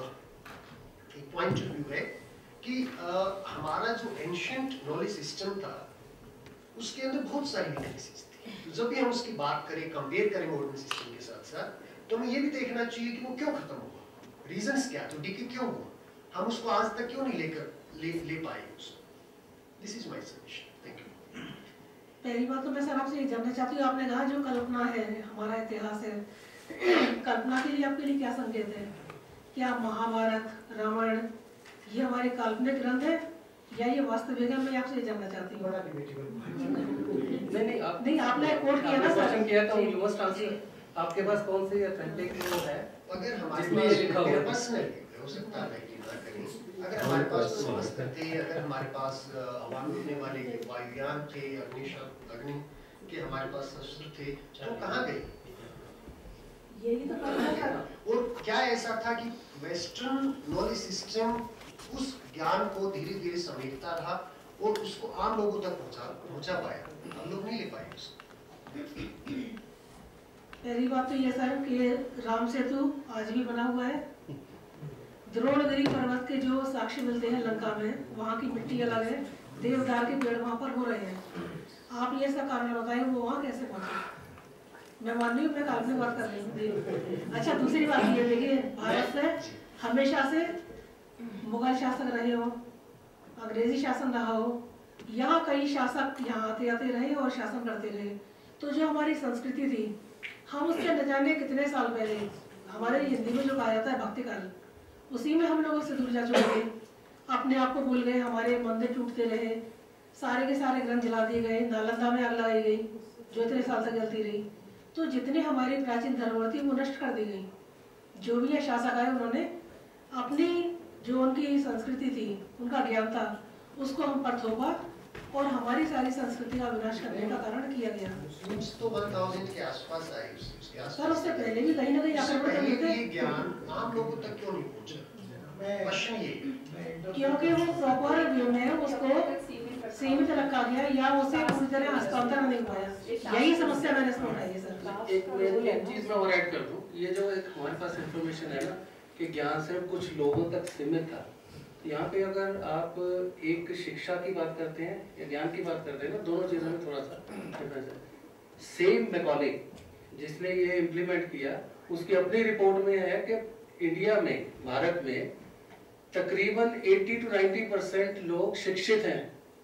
Speaker 3: एक एक पॉइंट ऑफ व्यू है कि आ, हमारा जो एंशिएंट नॉलेज सिस्टम था उसके अंदर बहुत सारी वीकनेसेस थी. तो जब भी हम उसकी बात करें, कंपेयर करें मॉडर्न सिस्टम के साथ साथ, तो हमें ये भी देखना चाहिए कि वो क्यों खत्म हुआ, रीजंस क्या, तो डिके क्यों हुआ, हम उसको आज तक क्यों नहीं लेकर ले ले पाए उसको. This is my suggestion. Thank you.
Speaker 2: पहली बात तो मैं सर आपसे ये जानना चाहती हूँ, आपने कहा जो कल्पना है, हमारा इतिहास है, कल्पना के लिए आपके लिए क्या संकेत है? क्या महाभारत, रामायण ये हमारे काल्पनिक ग्रंथ है या ये वास्तविक है? मैं आपसे ये जानना चाहती हूँ.
Speaker 1: नहीं नहीं आप
Speaker 2: नहीं, आपने कोट किया ना
Speaker 1: क्वेश्चन किया था, यू मस्ट आंसर. आपके पास कौन सी ऑथेंटिक वो है
Speaker 3: अगर हमारे
Speaker 1: जिसमें
Speaker 3: पास
Speaker 1: ये लिखा हुआ है?
Speaker 3: पर्सनली हो सकता है कि ना करें, अगर हमारे पास तो समझ करते हैं, अगर हमारे पास हवा में उड़ने वाले वायुयान थे, अग्निशस्त्र अग्नि के हमारे पास शस्त्र थे, तो कहाँ गए?
Speaker 2: यही तो कल्पना था.
Speaker 3: और क्या ऐसा था कि वेस्टर्न नॉलेज सिस्टम उस ज्ञान को धीरे धीरे समेटता रहा और उसको आम लोगों तक पहुंचा पहुंचा पाया? हम लोग नहीं ले पाए उसको.
Speaker 2: पहली बात तो ये सर कि राम सेतु आज भी बना हुआ है. द्रोणगिरी पर्वत के जो साक्ष्य मिलते हैं लंका में, वहाँ की मिट्टी अलग है, देवदार के पेड़ वहाँ पर हो रहे हैं. आप ये इसका कारण बताएं वो वहाँ कैसे पहुँचे? मैं मान रही हूँ, मैं काल्पनिक बात कर रही हूँ. अच्छा, दूसरी बात ये देखिए, भारत से हमेशा से मुगल शासक रहे हो, अंग्रेजी शासन रहा हो, यहाँ कई शासक यहाँ आते आते रहे और शासन करते रहे. तो जो हमारी संस्कृति थी, हम उससे न जाने कितने साल पहले, हमारे हिंदी में जो कहा जाता है भक्ति काल, उसी में हम लोग उससे दूर जा चुके हैं. अपने आप को भूल गए, हमारे मंदिर टूटते रहे, सारे के सारे ग्रंथ जला दिए गए, नालंदा में आग लगाई गई जो इतने साल तक जलती रही. तो जितने हमारी प्राचीन धरोहर थी वो नष्ट कर दी गई. जो भी ये शासक आए उन्होंने अपनी जो उनकी संस्कृति थी, उनका ज्ञान था, उसको हम पर थोपा और हमारी सारी संस्कृति का विनाश करने का कारण किया गया.
Speaker 3: तो एक हज़ार के आसपास आए, उसके आसपास.
Speaker 2: सर उससे पहले भी कहीं ना कहीं
Speaker 3: उससे
Speaker 2: आक्रमण
Speaker 3: पहले
Speaker 2: होते
Speaker 3: ये ज्ञान आम लोगों तक क्यों नहीं पहुंचा? क्वेश्चन ये.
Speaker 2: क्योंकि वो प्रॉपर वे में उसको सीमित रखा गया या उसे पूरी तरह हस्तांतरण नहीं पाया. यही समस्या मैंने इसमें उठाई है सर.
Speaker 1: एक एक चीज मैं और ऐड कर दूं, ये जो एक हमारे पास इंफॉर्मेशन है ना कि ज्ञान सिर्फ कुछ लोगों तक सीमित था. यहाँ पे अगर आप एक शिक्षा की बात करते हैं या ज्ञान की बात करते हैं ना, दोनों चीजों में थोड़ा सा डिफरेंस है. सेम मैकॉले जिसने ये इम्प्लीमेंट किया, उसकी अपनी रिपोर्ट में है कि इंडिया में, भारत में तकरीबन अस्सी टू नब्बे परसेंट लोग शिक्षित हैं.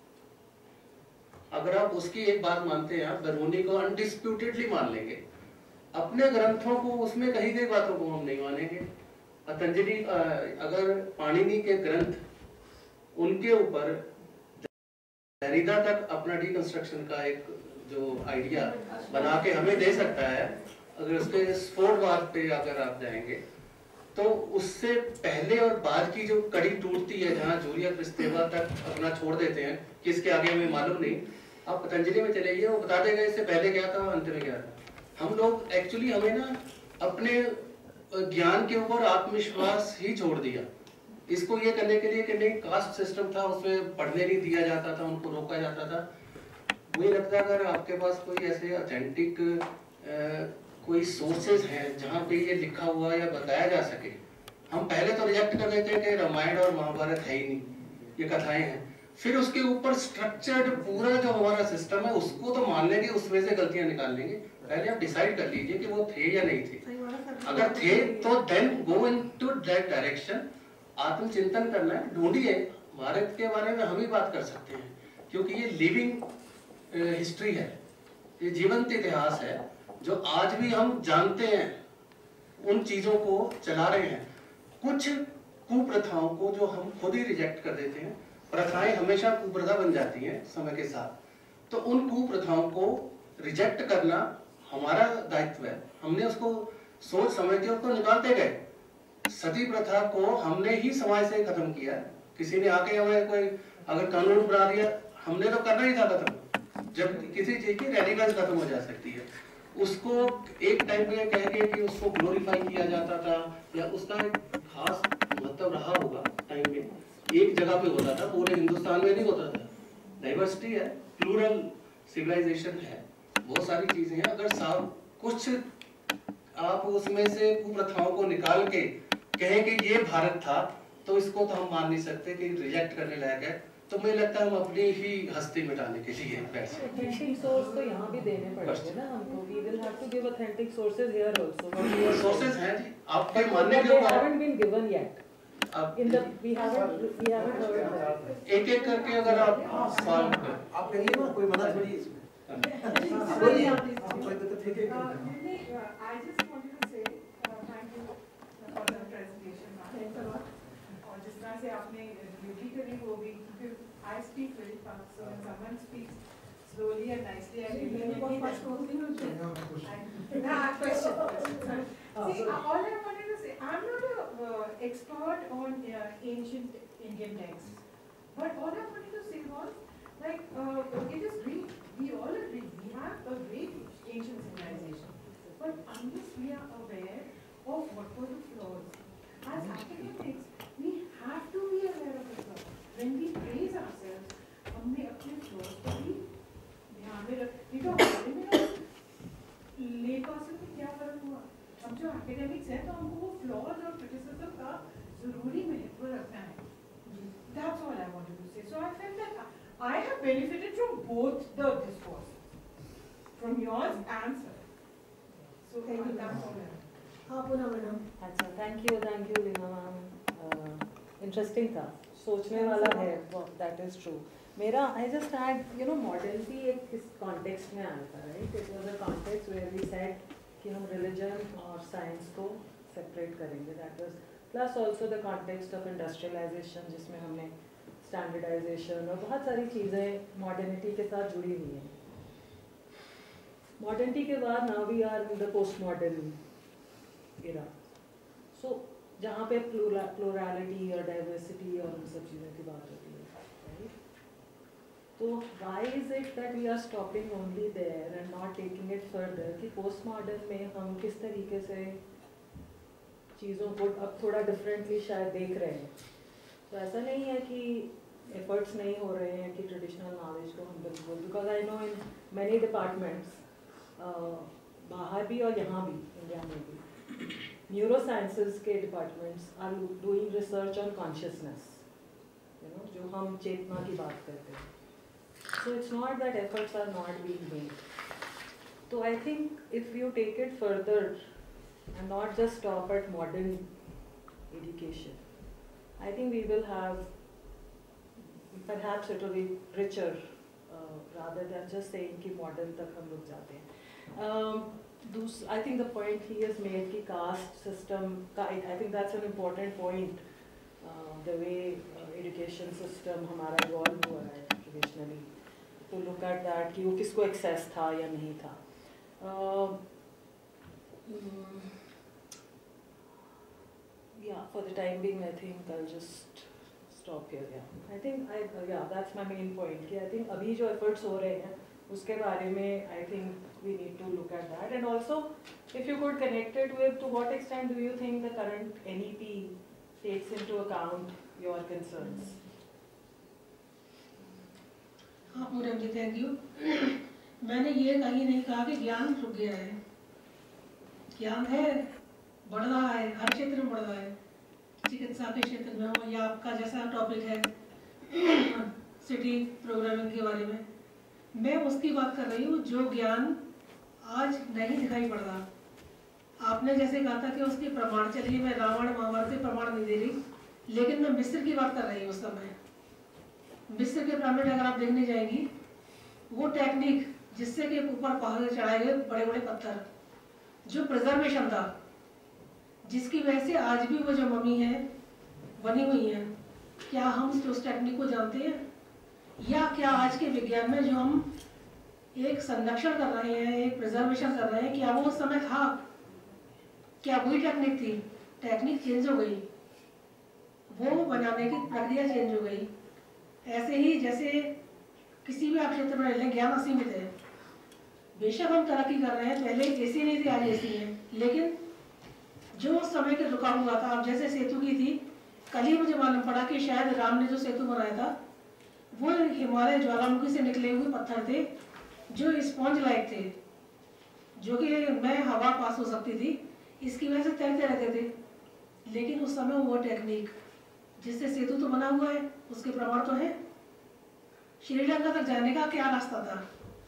Speaker 1: अगर आप उसकी एक बात मानते हैं, आप बरौनी को अनडिस्प्यूटेडली मान लेंगे, अपने ग्रंथों को, उसमें कही गई बातों को हम नहीं मानेंगे. पतंजलि, अगर पाणिनि के ग्रंथ, उनके ऊपर दरिदा तक अपना डिकंस्ट्रक्शन का एक जो आइडिया बना के हमें दे सकता है, अगर उसके स्फोटवाद पे अगर आप जाएंगे तो उससे पहले और बाद की जो कड़ी टूटती है, जहाँ जूलिया क्रिस्तेवा तक अपना छोड़ देते हैं, किसके आगे हमें मालूम नहीं. आप पतंजलि में चले जाइए, वो बता देगा इससे पहले क्या था, अंत में क्या था. हम लोग एक्चुअली हमें ना अपने ज्ञान के ऊपर आत्मविश्वास ही छोड़ दिया. इसको ये करने के लिए कि नहीं कास्ट सिस्टम था, उसमें पढ़ने नहीं दिया जाता था, उनको रोका जाता था. मुझे लगता है अगर आपके पास कोई ऐसे ऑथेंटिक कोई सोर्सेज हैं जहाँ पे ये लिखा हुआ या बताया जा सके. हम पहले तो रिजेक्ट कर देते हैं कि रामायण और महाभारत है ही नहीं, ये कथाएं हैं. फिर उसके ऊपर स्ट्रक्चर्ड पूरा जो हमारा सिस्टम है उसको तो मान लेंगे, उसमें से गलतियां निकाल लेंगे. पहले आप डिसाइड कर लीजिए कि वो थे या नहीं थे. अगर थे तो then go into that direction आत्मचिंतन करना है, ढूंढिए। भारत के बारे में हम ही बात कर सकते हैं, क्योंकि ये लिविंग हिस्ट्री है, ये जीवंत इतिहास है, जो आज भी हम जानते हैं, उन चीजों को चला रहे हैं। कुछ कुप्रथाओं को जो हम खुद ही रिजेक्ट कर देते हैं, प्रथाएं हमेशा कुप्रथा बन जाती हैं समय के साथ, तो उन कुप्रथाओं को रिजेक्ट करना हमारा दायित्व है। हमने उसको सोच समझ के उसको निकालते गए। सती प्रथा को हमने ही समाज से खत्म किया। किसी ने आके हमें कोई अगर कानून बना दिया, हमने तो करना ही था खत्म। जब किसी चीज की रेलिवेंस खत्म हो जा सकती है, उसको एक टाइम पे कह के कि उसको ग्लोरीफाई किया जाता था, या उसका एक खास मतलब रहा होगा टाइम में, एक जगह पे होता था, पूरे हिंदुस्तान में नहीं होता था। डाइवर्सिटी है, प्लूरल सिविलाइजेशन है, बहुत सारी चीजें हैं। अगर सब कुछ आप उसमें से कुप्रथाओं को निकाल के कहें कि ये भारत था, तो इसको तो हम मान नहीं सकते कि रिजेक्ट करने लायक है। तो मुझे लगता है हम अपनी ही हस्ती मिटाने के लिए पैसे
Speaker 4: ऑथेंटिक सोर्स तो यहाँ भी देने पड़ेंगे ना हमको। We will have to give authentic sources here also.
Speaker 1: Sources हैं जी, आपके मानने के
Speaker 4: they
Speaker 1: ऊपर
Speaker 4: haven't been given yet.
Speaker 1: आप
Speaker 4: In the we haven't we haven't heard that.
Speaker 1: एक एक करके अगर आप सवाल करें,
Speaker 5: आप कहिए ना, कोई मना थोड़ी है इसमें।
Speaker 2: बोलिए आप।
Speaker 6: I just wanted to say uh, thank you for the presentation.
Speaker 2: Thanks a lot.
Speaker 6: और जिस तरह से आपने डिलीवरी करी वो भी, क्योंकि I speak very fast, so when someone speaks slowly and nicely, I really
Speaker 2: मैंने
Speaker 6: need
Speaker 2: बहुत
Speaker 6: that.
Speaker 2: फर्स्ट बोलती हूँ।
Speaker 6: Nah, question. question. See, uh, all I wanted to say, I'm not a uh, expert on uh, ancient Indian texts, but all I wanted to say was, like, uh, it is great. We all agree we have a great ancient civilization, but unless we are aware of what were the flaws, as academics, we have to be aware of the flaws. When we praise ourselves, हमने अपने flaws को भी ध्यान में रख, ये तो हमारे में ना ले पर्सन में क्या फर्क हुआ? हम जो academics हैं तो हमको वो flaws और criticism का जरूरी महत्व रखना है। That's all I wanted to say. So I felt that I have benefited from both the discourse, from yours and sir. So
Speaker 2: Thank you.
Speaker 6: that's all I have.
Speaker 2: हाँ पूना मैडम।
Speaker 4: अच्छा, thank you thank you Leena ma'am. Interesting था, सोचने वाला है, that is true. मेरा I just had you know modernity एक किस context में आया था, right? It was a context where we said कि हम रिलीजन और साइंस को सेपरेट करेंगे। That was plus also the context of industrialisation, जिसमें हमने स्टैंडर्डाइजेशन और बहुत सारी चीज़ें मॉडर्निटी के साथ जुड़ी हुई हैं। मॉडर्निटी के बाद now we are in the post modern era, so जहाँ पे प्लूरलिटी और डाइवर्सिटी और उन सब चीज़ों की बात होती है, राइट? तो why is it that we are stopping only there and not taking it further कि पोस्ट मॉडर्न में हम किस तरीके से चीज़ों को अब थोड़ा डिफरेंटली शायद देख रहे हैं। तो ऐसा नहीं है कि एफर्ट्स नहीं हो रहे हैं कि ट्रेडिशनल नॉलेज को हम बिल्कुल, because I know in many departments, बाहर भी और यहाँ भी इंडिया में भी, न्यूरोसाइंसेस के departments are doing research on consciousness, you know, जो हम चेतना की बात करते हैं। So it's not that efforts are not being made. तो I think if you take it further and not just stop at modern education, I think we will have, perhaps it will be richer uh, rather than just saying कि modern तक हम लोग जाते हैं। um, I think the point he has made कि caste system का, I think that's an important point, uh, the way uh, education system हमारा evolve हुआ है traditionally, to look at that कि वो किसको access था या नहीं था। uh, Mm, yeah, for the time being, I think I'll just stop here. Yeah, I think I uh, yeah, that's my main point. कि I think अभी जो efforts हो रहे हैं उसके बारे में I think we need to look at that, and also if you could connect it with to what extent do you think the current N E P takes into account your concerns?
Speaker 2: हाँ पूनम जी, thank you. मैंने ये कहीं नहीं कहा कि ज्ञान रुक गया है, ज्ञान है, बढ़ रहा है, हर क्षेत्र में बढ़ रहा है, चिकित्सा के क्षेत्र में हो या आपका जैसा टॉपिक है सिटी प्रोग्रामिंग के बारे में, मैं उसकी बात कर रही हूँ जो ज्ञान आज नहीं दिखाई पड़ रहा। आपने जैसे कहा था कि उसके प्रमाण, चलिए मैं रावण महाभारत के प्रमाण नहीं दे रही, लेकिन मैं मिस्र की बात कर रही हूँ उस समय। मिस्र के पिरामिड अगर आप देखने जाएंगी, वो टेक्निक जिससे कि ऊपर पहाड़ चढ़ाए गए बड़े बड़े पत्थर, जो प्रिजर्वेशन था, जिसकी वजह से आज भी वो जो मम्मी है बनी हुई है, क्या हम उस टेक्निक को जानते हैं? या क्या आज के विज्ञान में जो हम एक संरक्षण कर रहे हैं, एक प्रिजर्वेशन कर रहे हैं, क्या वो उस समय था? क्या वही टेक्निक थी? टेक्निक चेंज हो गई, वो बनाने की प्रक्रिया चेंज हो गई। ऐसे ही जैसे किसी भी आप क्षेत्र में लें, ज्ञान असीमित है। बेशक हम तरक्की कर रहे हैं, पहले ऐसी नहीं थी, आज ऐसी है, लेकिन जो उस समय के रुका हुआ था, अब जैसे सेतु की थी, कल ही मुझे मालूम पड़ा कि शायद राम ने जो सेतु बनाया था वो हिमालय ज्वालामुखी से निकले हुए पत्थर थे, जो स्पॉन्ज लाइक थे, जो कि में हवा पास हो सकती थी, इसकी वजह से तैरते रहते थे। लेकिन उस समय वो टेक्निक जिससे सेतु तो बना हुआ है, उसके प्रमाण तो है। श्रीलंका तक जाने का क्या रास्ता था?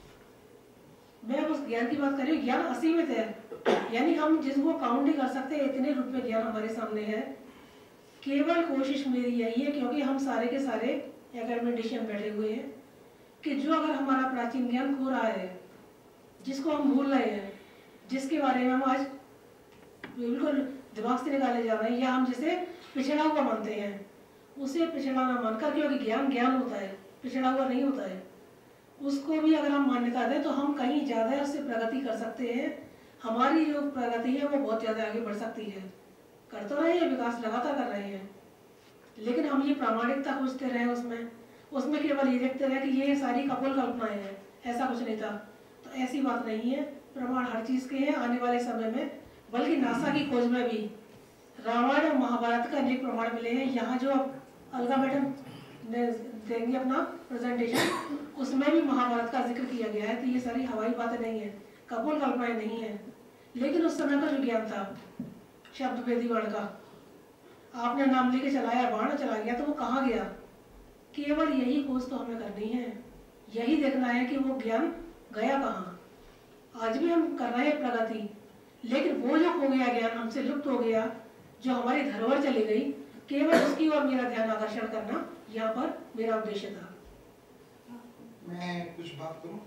Speaker 2: मैं उस ज्ञान की बात कर रही हूँ। ज्ञान असीमित है, यानी हम जिसको काउंट नहीं कर सकते, इतने रूप में ज्ञान हमारे सामने है। केवल कोशिश मेरी यही है, क्योंकि हम सारे के सारे एकेडमिशियन बैठे हुए हैं, कि जो अगर हमारा प्राचीन ज्ञान खो रहा है, जिसको हम भूल रहे हैं, जिसके बारे में हम आज बिल्कुल दिमाग से निकाले जा रहे हैं, या हम जिसे पिछड़ा हुआ मानते हैं, उसे पिछड़ा ना मानकर, क्योंकि ज्ञान ज्ञान होता है, पिछड़ा हुआ नहीं होता है, उसको भी अगर हम मान्यता दें तो हम कहीं ज़्यादा उससे प्रगति कर सकते हैं। हमारी जो प्रगति है वो बहुत ज़्यादा आगे बढ़ सकती है। कर तो रहे हैं, विकास लगातार कर रहे हैं, लेकिन हम ये प्रामाणिकता खोजते रहे उसमें उसमें केवल ये देखते रहे कि ये सारी कपोल कल्पनाएं हैं, ऐसा कुछ नहीं था। तो ऐसी बात नहीं है, प्रमाण हर चीज़ के हैं आने वाले समय में। बल्कि नासा की खोज में भी रामायण और महाभारत का अनेक प्रमाण मिले हैं। यहाँ जो अलगा मैडम ने देंगे अपना प्रेजेंटेशन, उसमें भी महाभारत का जिक्र किया गया है। तो ये सारी हवाई बातें नहीं है, कपोल कल्पनाएं नहीं है। लेकिन उस समय का जो ज्ञान था शब्द वेदी वर्ण का, आपने नाम लेके चलाया, बाण चला गया, तो वो कहाँ गया? केवल यही खोज तो हमें करनी है, यही देखना है कि वो ज्ञान गया कहाँ। आज भी हम कर रहे हैं प्रगति, लेकिन वो जो खो गया ज्ञान, हमसे लुप्त हो गया, जो हमारी धरोहर चली गई, केवल उसकी ओर मेरा ध्यान आकर्षण करना यहाँ पर मेरा उद्देश्य था।
Speaker 7: मैं कुछ बात करूं?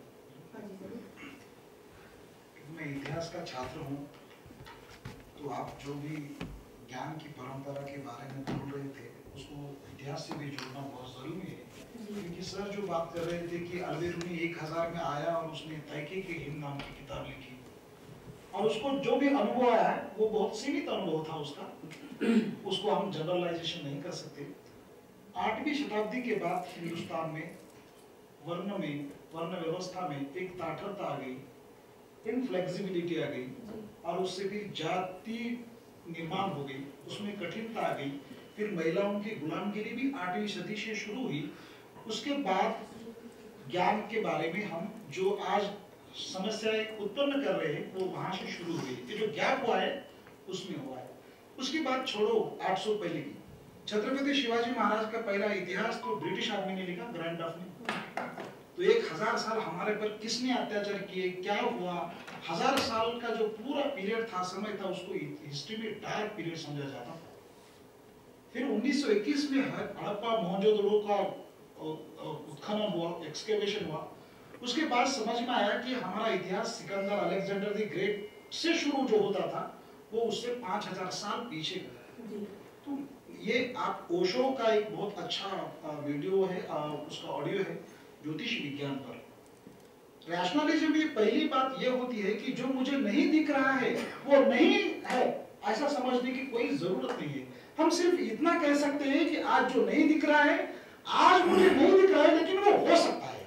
Speaker 7: मैं इतिहास का छात्र हूं, तो आप जो भी ज्ञान की परंपरा के बारे में बोल रहे थे, उसको इतिहास से भी जोड़ना बहुत जरूरी है। क्योंकि सर जो बात कर रहे थे कि अल्बेरूनी एक हजार में आया और उसने तैके के हिंद नाम की किताब लिखी, और उसको जो भी अनुभव आया है वो बहुत सीमित अनुभव था उसका, उसको हम जनरलाइजेशन नहीं कर सकते। आठवीं शताब्दी के बाद हिंदुस्तान में वर्ण में वर्ण व्यवस्था में एक ताठरता आ गई, इनफ्लेक्सिबिलिटी आ गई, और उससे फिर जाति निर्माण हो गई, उसमें कठिनता आ गई। फिर महिलाओं की गुलामगिरी भी आठवीं सदी से शुरू हुई। उसके बाद ज्ञान के बारे में हम जो आज समस्याएं उत्पन्न कर रहे हैं वो वहां से शुरू हुई। ये जो गैप हुआ है उसमें हुआ है। उसकी बात छोड़ो आठ सौ पहले की, छत्रपति शिवाजी महाराज का पहला इतिहास तो ब्रिटिश आदमी ने लिखा, ग्रैंड डफ ने। तो एक हजार साल हमारे पर किसने अत्याचार किए, क्या हुआ, हजार साल का जो पूरा पीरियड था, समय था, उसको हिस्ट्री में डार्क पीरियड समझा जाता। फिर उन्नीस सौ इक्कीस में हड़प्पा मोहनजोदड़ो का उत्खनन हुआ, एक्सकेवेशन हुआ। उसके बाद समझ में आया कि हमारा इतिहास सिकंदर अलेक्जेंडर द ग्रेट से शुरू जो होता था वो उससे पांच हजार साल पीछे गया। तो ये आप ओशो का एक बहुत अच्छा वीडियो है, उसका ऑडियो है ज्योतिष विज्ञान पर। रैशनलिज्म में पहली बात ये होती है कि जो मुझे नहीं दिख रहा है वो नहीं है, ऐसा समझने की कोई जरूरत नहीं है। हम सिर्फ इतना कह सकते हैं कि आज जो नहीं दिख रहा है, आज मुझे नहीं दिख रहा है, लेकिन वो हो सकता है।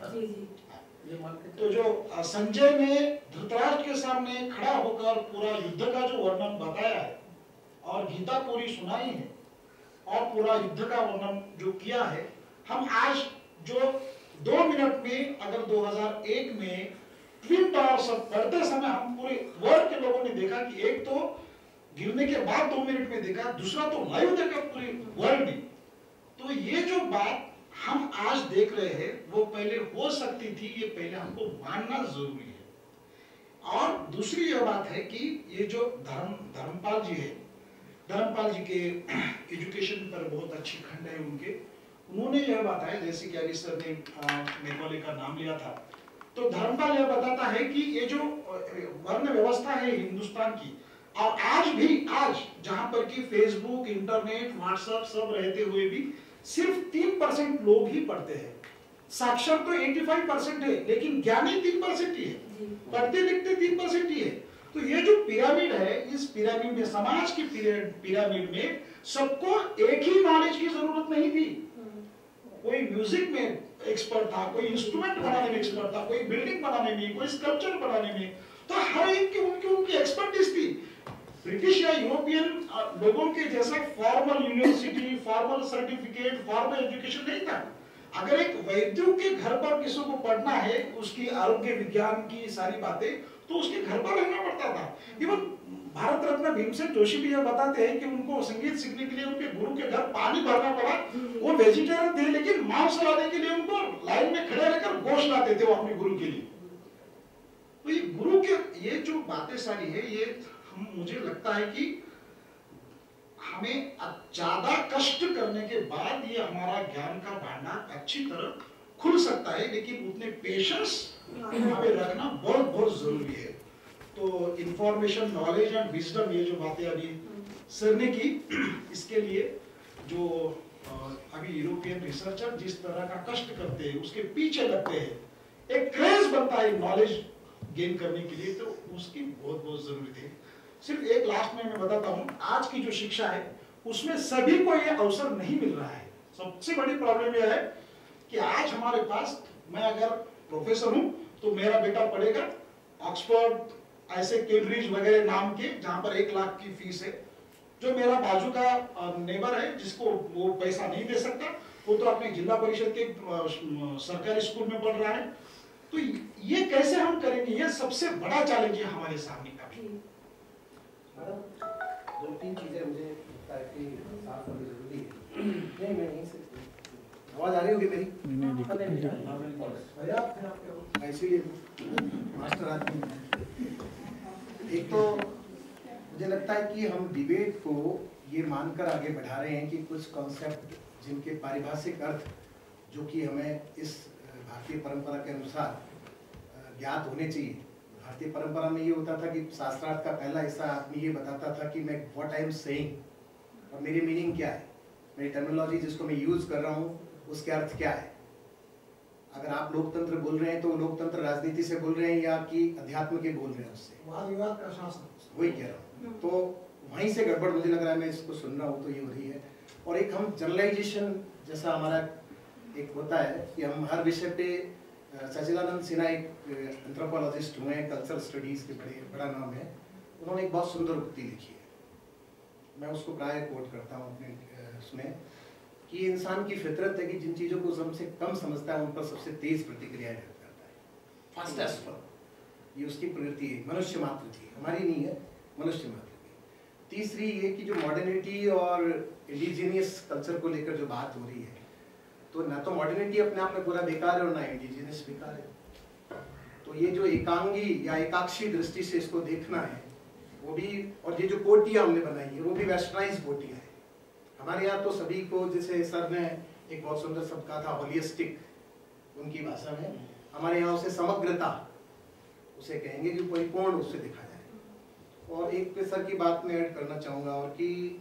Speaker 7: तो जो संजय ने धृतराष्ट्र के सामने खड़ा होकर पूरा युद्ध का जो वर्णन बताया है और गीता पूरी सुनाई है और पूरा युद्ध का वर्णन जो किया है, हम आज जो दो मिनट में अगर दो हज़ार एक में ट्विन टावर्स पढ़ते समय हम पूरे वर्ल्ड के लोगों ने देखा कि एक तो गिरने के बाद दो मिनट में देखा, दूसरा तो लाइव देखा पूरे वर्ल्ड में। तो ये जो बात हम आज देख रहे हैं वो पहले हो सकती थी, ये पहले हमको मानना जरूरी है। और दूसरी यह बात है कि ये जो धर्म धर्मपाल जी है धर्मपाल जी के एजुकेशन पर बहुत अच्छी खंड है उनके। उन्होंने यह बताया, जैसे कि अभी सर ने मैकॉले का नाम लिया था, तो धर्मपाल यह बताता है कि ये जो वर्ण व्यवस्था है हिंदुस्तान की, और आज भी, आज जहां पर कि फेसबुक, इंटरनेट, व्हाट्सएप सब रहते हुए भी सिर्फ तीन परसेंट लोग ही पढ़ते हैं। साक्षर तो पचासी परसेंट है, लेकिन ज्ञानी तीन परसेंट ही है, पढ़ते लिखते तीन परसेंट ही है। तो ये जो पिरामिड है, इस पिरामिड में, समाज की पिरामिड में सबको एक ही नॉलेज की जरूरत नहीं थी। कोई म्यूजिक में एक्सपर्ट था, कोई इंस्ट्रूमेंट बनाने में एक्सपर्ट था, कोई बिल्डिंग बनाने में, कोई स्कल्पचर बनाने में, तो हर एक की उनकी उनकी एक्सपर्टीज थी। ब्रिटिश या यूरोपियन लोगों के जैसा formal university, formal certificate, formal education नहीं था। अगर एक वैद्य के घर पर किसी को पढ़ना है, उसकी आरोग्य विज्ञान की सारी बातें, तो उसके घर पर रहना पड़ता था। इवन भारत रत्न भीमसेन जोशी भी यह बताते हैं कि उनको संगीत सीखने के लिए उनके गुरु के घर पानी भरना पड़ा। वो वेजिटेरियन थे, लेकिन मांस लाने के लिए उनको लाइन में खड़े रहकर गोश्त लाते थे वो अपने गुरु के लिए। तो ये गुरु के ये जो बातें सारी है, ये हम, मुझे लगता है कि हमें ज्यादा कष्ट करने के बाद ये हमारा ज्ञान का भंडार अच्छी तरह खुल सकता है, लेकिन उतने पेशेंस हमें रखना बहुत बहुत जरूरी है। तो इंफॉर्मेशन, नॉलेज एंड विजडम, ये जो बातें अभी सर ने की, इसके लिए जो अभी यूरोपियन रिसर्चर जिस तरह का कष्ट करते हैं, उसके पीछे लगते हैं, एक क्रेज बनता है नॉलेज गेन करने के लिए, तो उसकी बहुत बहुत जरूरत है। सिर्फ एक लास्ट में मैं बताता हूँ, आज की जो शिक्षा है उसमें सभी को ये अवसर नहीं मिल रहा है। सबसे बड़ी प्रॉब्लम यह है कि आज हमारे पास, मैं अगर प्रोफेसर हूँ तो मेरा बेटा पढ़ेगा ऑक्सफोर्ड, ऐसे कैम्ब्रिज वगैरह नाम के, जहां पर एक लाख की फीस है। जो मेरा बाजू का नेबर है, जिसको वो पैसा नहीं दे सकता, वो तो अपने जिला परिषद के सरकारी स्कूल में पढ़ रहा है। तो ये कैसे हम करेंगे, ये सबसे बड़ा चैलेंज है हमारे सामने का।
Speaker 5: मैडम, दो तीन चीजें मुझे लगता है कि साफ होनी जरूरी है। नहीं, मैं नहीं सकती। आवाज आ रही होगी मेरी? भैया इसीलिए मास्टर आदमी। एक तो मुझे लगता है कि हम डिबेट को ये मानकर आगे बढ़ा रहे हैं कि कुछ कॉन्सेप्ट जिनके पारिभाषिक अर्थ जो कि हमें इस भारतीय परंपरा के अनुसार ज्ञात होने चाहिए। भारतीय परंपरा में ये होता था कि शास्त्रार्थ का पहला हिस्सा आदमी ये बताता था कि मैं व्हाट आई एम सेइंग और मेरी मीनिंग क्या है, मेरी टर्मिनोलॉजी जिसको मैं यूज कर रहा हूँ उसके अर्थ क्या है। अगर आप लोकतंत्र बोल रहे हैं तो लोकतंत्र राजनीति से बोल रहे हैं या कि अध्यात्म के बोल रहे हैं उससे,
Speaker 7: वाद विवाद का शास्त्र,
Speaker 5: वही कह रहा हूँ। तो वहीं से गड़बड़ मुझे लग रहा है, मैं इसको सुन रहा हूँ तो ये हो रही है। और एक हम जनरलाइजेशन जैसा हमारा एक होता है कि हम हर विषय पे, सचिदानंद सिन्हा एक एंथ्रोपोलॉजिस्ट हुए हैं, कल्चरल स्टडीज के बड़े बड़ा नाम है, उन्होंने एक बहुत सुंदर उक्ति लिखी है, मैं उसको प्राय कोट करता हूँ अपने उसमें, कि इंसान की फितरत है कि जिन चीज़ों को सबसे कम समझता है उन पर सबसे तेज प्रतिक्रिया व्यक्त करता है, फास्टेस्ट फॉर, ये उसकी प्रवृत्ति है, मनुष्य मात्र की, हमारी नहीं है, मनुष्य मात्र की। तीसरी ये कि जो मॉडर्निटी और इंडिजीनियस कल्चर को लेकर जो बात हो रही है, तो ना तो मॉडर्निटी अपने आप में पूरा बेकार है और ना इंडिजीनियस बेकार है। तो ये जो एकांगी या एकाक्षी दृष्टि से इसको देखना है वो भी, और ये जो कोटियाँ हमने बनाई है वो भी वेस्टर्नाइज कोटियाँ है। हमारे यहाँ तो सभी को, जैसे सर ने एक बहुत सुंदर शब्द कहा था होलिस्टिक, उनकी भाषा में, हमारे यहाँ उसे समग्रता उसे कहेंगे जो परिपूर्ण उससे देखा जाए। और एक पे सर की बात में ऐड करना चाहूँगा, और कि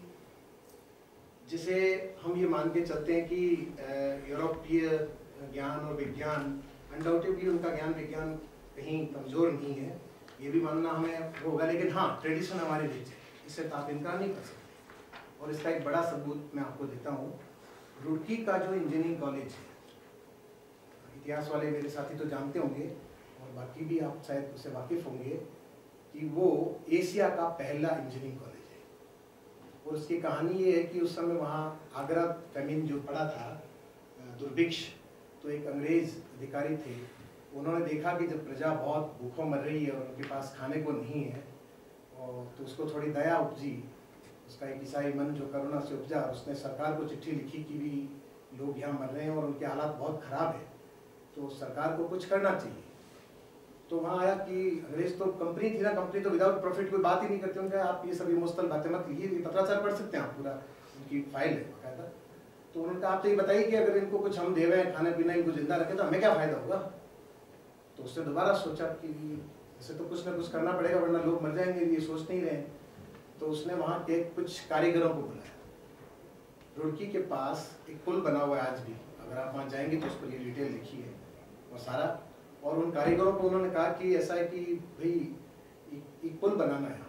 Speaker 5: जिसे हम ये मान के चलते हैं कि यूरोपीय ज्ञान और विज्ञान, अनडाउटेडली उनका ज्ञान विज्ञान कहीं कमजोर नहीं है, ये भी मानना हमें होगा, लेकिन हाँ ट्रेडिशन हमारे बीच है, इससे तो आप इनकार नहीं कर सकते। और इसका एक बड़ा सबूत मैं आपको देता हूँ, रुड़की का जो इंजीनियरिंग कॉलेज है, इतिहास वाले मेरे साथी तो जानते होंगे और बाकी भी आप शायद उससे वाकिफ होंगे कि वो एशिया का पहला इंजीनियरिंग कॉलेज है। और उसकी कहानी ये है कि उस समय वहाँ आगरा फैमिन जो पड़ा था, दुर्भिक्ष, तो एक अंग्रेज अधिकारी थे, उन्होंने देखा कि जब प्रजा बहुत भूखों मर रही है और उनके पास खाने को नहीं है, और तो उसको थोड़ी दया उपजी, उसका एक ईसाई मन जो करुणा से उपजा, उसने सरकार को चिट्ठी लिखी कि भी लोग यहाँ मर रहे हैं और उनके हालात बहुत ख़राब है, तो सरकार को कुछ करना चाहिए। तो वहाँ आया कि अंग्रेज तो कंपनी थी ना, कंपनी तो विदाउट प्रॉफिट कोई बात ही नहीं करती। उनका आप ये सभी मुस्तल बातें मत लिखिए, पत्राचार पढ़ सकते हैं आप, पूरा उनकी फाइल है बाकायदा। तो उन्होंने कहा आप तो ये बताइए कि अगर इनको कुछ हम दे रहे हैं खाने पीना, इनको जिंदा रखें तो हमें क्या फ़ायदा होगा। तो उसने दोबारा सोचा कि ऐसे तो कुछ ना कुछ करना पड़ेगा वरना लोग मर जाएंगे, ये सोच नहीं रहे। तो उसने वहाँ के कुछ कारीगरों को बुलाया। रुड़की के पास एक पुल बना हुआ है आज भी, अगर आप वहाँ जाएंगे तो उस पर ये डिटेल लिखी है और सारा। और उन कारीगरों को उन्होंने कहा कि ऐसा है कि भाई एक, एक पुल बनाना है।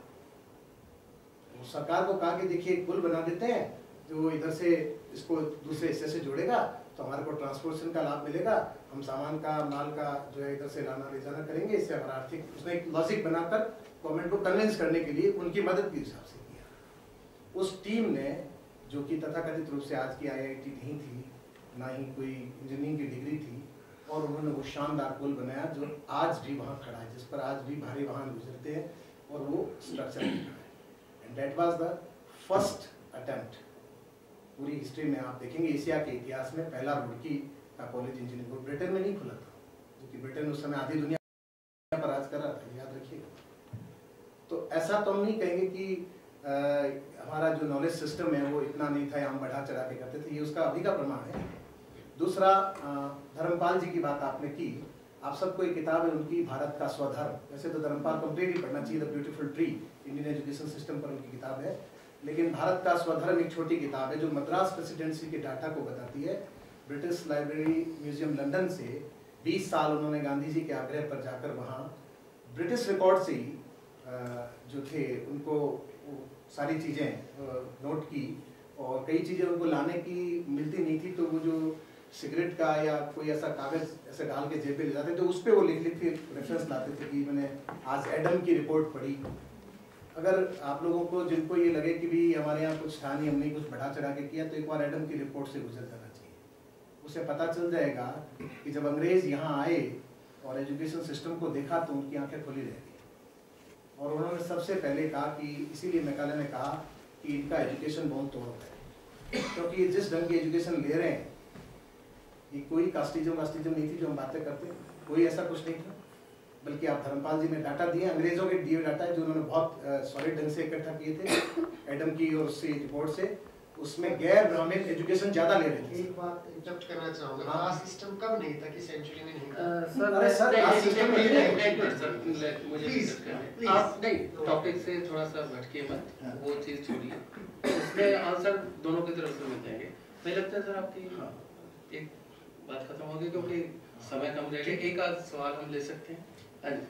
Speaker 5: तो सरकार को कहा कि देखिए एक पुल बना देते हैं जो इधर से इसको दूसरे हिस्से से जोड़ेगा, तो हमारे को ट्रांसपोर्टेशन का लाभ मिलेगा, हम सामान का माल का जो है इधर से लाना ले जाना करेंगे, इससे हमारा आर्थिक। उसने एक लॉजिक बनाकर गवर्नमेंट को कन्विंस करने के लिए उनकी मदद के हिसाब से किया। उस टीम ने, जो कि तथाकथित रूप से आज की आई आई टी नहीं थी, ना ही कोई इंजीनियरिंग की डिग्री थी, और उन्होंने वो शानदार पुल बनाया जो आज भी वहाँ खड़ा है, जिस पर आज भी भारी वाहन गुजरते हैं, और वो स्ट्रक्चर खड़ा है। And that was the first attempt पूरी हिस्ट्री में। आप देखेंगे एशिया के इतिहास में पहला रुड़की का कॉलेज इंजीनियरिंग को ब्रिटेन में नहीं खुला था, क्योंकि ब्रिटेन उस समय आधी दुनिया पर राज कर रहा था, याद रखिएगा। तो ऐसा तो हम नहीं कहेंगे कि आ, हमारा जो नॉलेज सिस्टम है वो इतना नहीं था, हम बढ़ा चढ़ा के करते थे, ये उसका अभी का प्रमाण है। दूसरा, धर्मपाल जी की बात आपने की, आप सबको एक किताब है उनकी, भारत का स्वधर्म। वैसे तो धर्मपाल कंप्लीटली पढ़ना चाहिए, the beautiful tree, Indian education system पर उनकी किताब है। लेकिन भारत का स्वधर्म एक छोटी किताब है जो मद्रास प्रेसिडेंसी के डाटा को बताती है। ब्रिटिश लाइब्रेरी म्यूजियम लंदन से बीस साल उन्होंने गांधी जी के आग्रह पर जाकर वहाँ ब्रिटिश रिकॉर्ड से ही जो थे उनको सारी चीज़ें नोट की, और कई चीज़ें उनको लाने की मिलती नहीं थी, तो वो जो सिगरेट का या कोई ऐसा कागज़ ऐसे डाल के जेब पे ले जाते तो उस पर वो लिख लिख के रेफरेंस लाते थे कि मैंने आज एडम की रिपोर्ट पढ़ी। अगर आप लोगों को जिनको ये लगे कि भी हमारे यहाँ कुछ था नहीं, हमने कुछ बढ़ा चढ़ा के किया, तो एक बार एडम की रिपोर्ट से गुजर जाना चाहिए। उसे पता चल जाएगा कि जब अंग्रेज़ यहाँ आए और एजुकेशन सिस्टम को देखा तो उनकी आंखें खुली रह गई, और उन्होंने सबसे पहले कहा कि इसीलिए मैकाले ने कहा कि इनका एजुकेशन बहुत तोड़ है, क्योंकि जिस ढंग की एजुकेशन ले रहे हैं, ये कोई कास्टिज्म वास्टिज्म नहीं थी जो हम बातें करते, कोई ऐसा कुछ नहीं था। बल्कि आप धर्मपाल जी ने डाटा दिए, अंग्रेजों के दिए डाटा है जो उन्होंने बहुत सॉलिड ढंग से इकट्ठा किए थे एडम की और उससे रिपोर्ट से, उसमें गैर ब्राह्मण एजुकेशन ज्यादा ले रहे थे।
Speaker 3: एक बात इंटरप्ट करना चाहूंगा, कास्ट सिस्टम कब नहीं था, किस सेंचुरी में नहीं था?
Speaker 1: सर
Speaker 5: अरे सर, कास्ट सिस्टम में
Speaker 1: सर मुझे प्लीज आप नहीं टॉपिक से थोड़ा सा भटकिए मत, वो चीज छोड़िए, इसमें आंसर दोनों की तरफ से मिल जाएंगे। मुझे लगता है सर आपकी एक बात खत्म होगी क्योंकि समय कम रहेगा, एक आध सवाल हम ले सकते हैं। हाँ जी।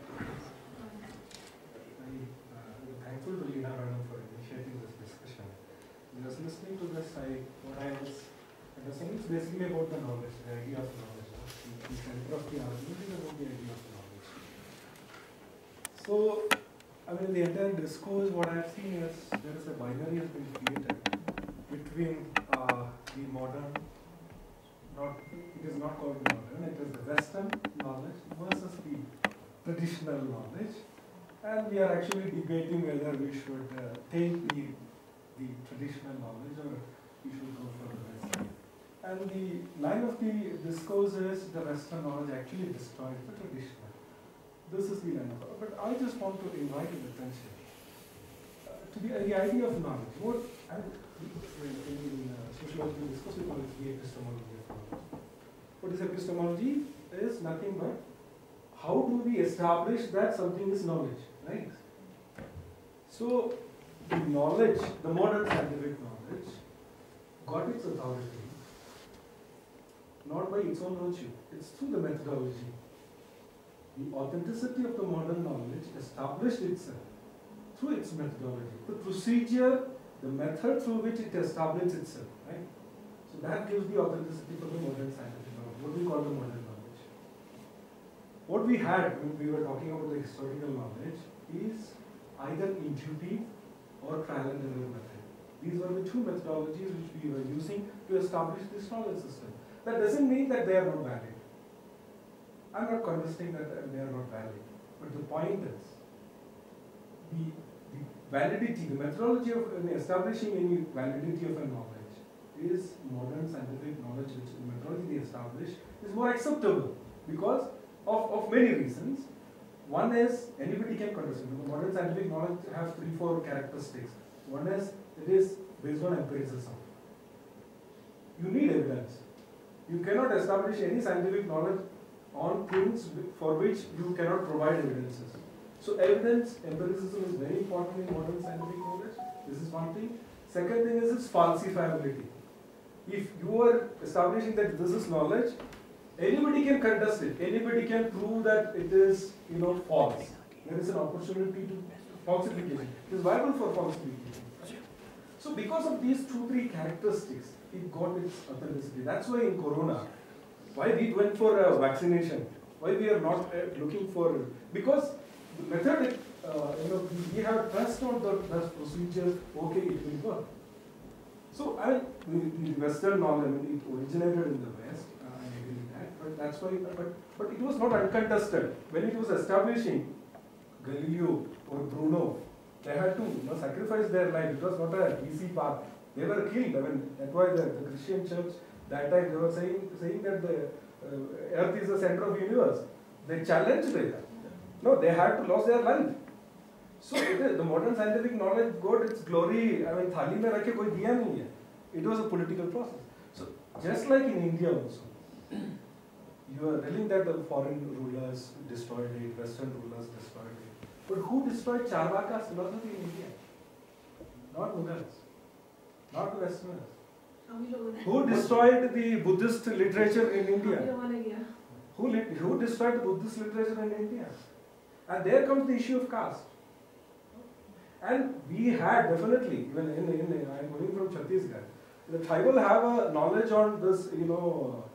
Speaker 8: Thankful to Leena Madam for initiating this discussion. Just listening to this, I what I was understanding is basically about the knowledge, the idea of knowledge. The center of the argument is about the idea of knowledge. So, I mean, the entire discourse, what I have seen is there is a binary has been created between uh, the modern, not it is not called modern, it is the Western knowledge versus the traditional knowledge. And we are actually debating whether we should uh, take the, the traditional knowledge or we should go for the Western. And the line of the discourse is the Western knowledge actually destroys the traditional. This is the line of it. But I just want to invite your attention uh, to the, uh, the idea of knowledge. What I, in, in uh, sociological discourse we call it the epistemology of knowledge. What is epistemology? Is nothing but how do we establish that something is knowledge, right? So, the knowledge, the modern scientific knowledge, got its authority not by its own virtue, it's through the methodology. The authenticity of the modern knowledge established itself through its methodology. The procedure, the method through which it established itself, right? So that gives the authenticity for the modern scientific knowledge, what we call the modern knowledge. What we had when we were talking about the historical knowledge is either intuitive or trial and error method. These were the two methodologies which we were using to establish this knowledge system. That doesn't mean that they are not valid. I'm not contesting that they are not valid. But the point is, the, the validity, the methodology of in establishing any validity of a knowledge is modern scientific knowledge, which the methodology they establish is more acceptable because of, of many reasons. One is anybody can contest it. The modern scientific knowledge have three, four characteristics. One is it is based on empiricism. You need evidence. You cannot establish any scientific knowledge on things for which you cannot provide evidences. So evidence, empiricism is very important in modern scientific knowledge. This is one thing. Second thing is its falsifiability. If you are establishing that this is knowledge, anybody can contest it. Anybody can prove that it is, you know, false. There is an opportunity to falsification. It is viable for falsification. So because of these two, three characteristics, it got its authenticity. That's why in Corona, why we went for a vaccination, why we are not uh, looking for, because the method, uh, you know, we have trust on the trust procedure, okay, it will work. So, I mean, the, the Western knowledge, I mean, it originated in the West, uh, I agree with that, but that's why, but, but it was not uncontested. When it was establishing Galileo or Bruno, they had to, you know, sacrifice their life. It was not a easy path. They were killed. I mean, that's why the, the Christian church, that time they were saying, saying that the uh, earth is the center of the universe. They challenged it. No, they had to lose their life. So it is, the modern scientific knowledge got its glory. I mean, thali mein rakhe koi diya nahi hai. It was a political process. So just like in India also, you are telling that the foreign rulers destroyed it, Western rulers destroyed it. But who destroyed Charvaka's philosophy in India? Not Mughals, not Westerners. Who destroyed the Buddhist literature in India? Who, lit, who destroyed the Buddhist literature in India? And there comes the issue of caste. And we had definitely, even in, in, in I'm going from Chhattisgarh, the tribal have a knowledge on this, you know,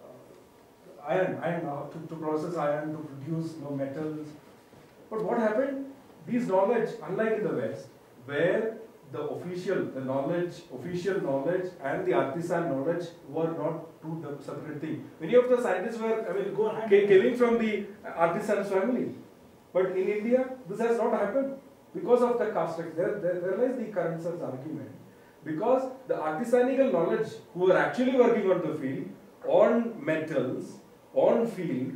Speaker 8: uh, iron, iron uh, to, to process iron, to produce, you know, metals. But what happened? These knowledge, unlike in the West, where the official, the knowledge, official knowledge and the artisan knowledge were not two separate things. Many of the scientists were, I mean, go came from the artisan's family. But in India, this has not happened because of the caste structure. There, there, there lies the current sense argument. Because the artisanical knowledge who are actually working on the field, on metals, on field,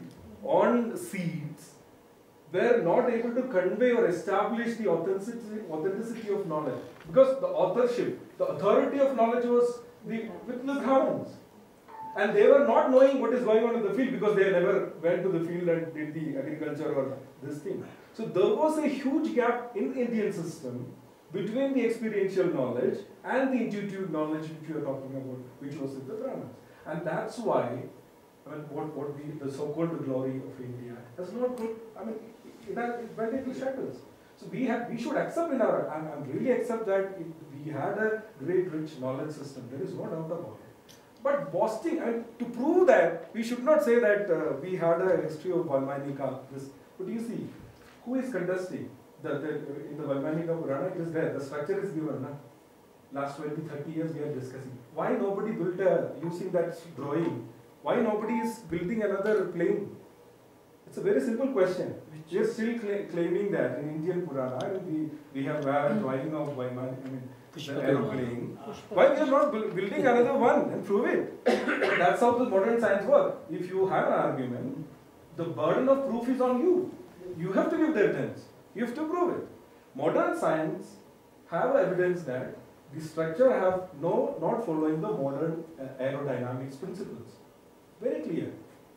Speaker 8: on seeds, were not able to convey or establish the authenticity, authenticity of knowledge. Because the authorship, the authority of knowledge was the, with the Brahmins. And they were not knowing what is going on in the field because they never went to the field and did the agriculture or this thing. So there was a huge gap in the Indian system between the experiential knowledge and the intuitive knowledge which we are talking about, which was in the Brahmins. And that's why, I mean, what, what we, the so-called glory of India has not good, I mean, it has very little shadows. So we have, we should accept in our, and, and really accept that it, we had a great rich knowledge system. There is no doubt about it. But boasting, I mean, to prove that, we should not say that uh, we had a history of Valmainika. This, but you see, who is contesting? The, the, in the Valmainika Purana, it is there. The structure is given. Na? Last twenty, thirty years we are discussing. Why nobody built a, using that drawing? Why nobody is building another plane? It's a very simple question. We are still cla claiming that in Indian Purana, we, we have a drawing of Valmainika, I mean, the aeroplane. Why we are not bu building another one and prove it? That's how the modern science works. If you have an argument, the burden of proof is on you. You have to give the evidence. You have to prove it. Modern science have evidence that the structure have no not following the modern uh, aerodynamics principles. Very clear.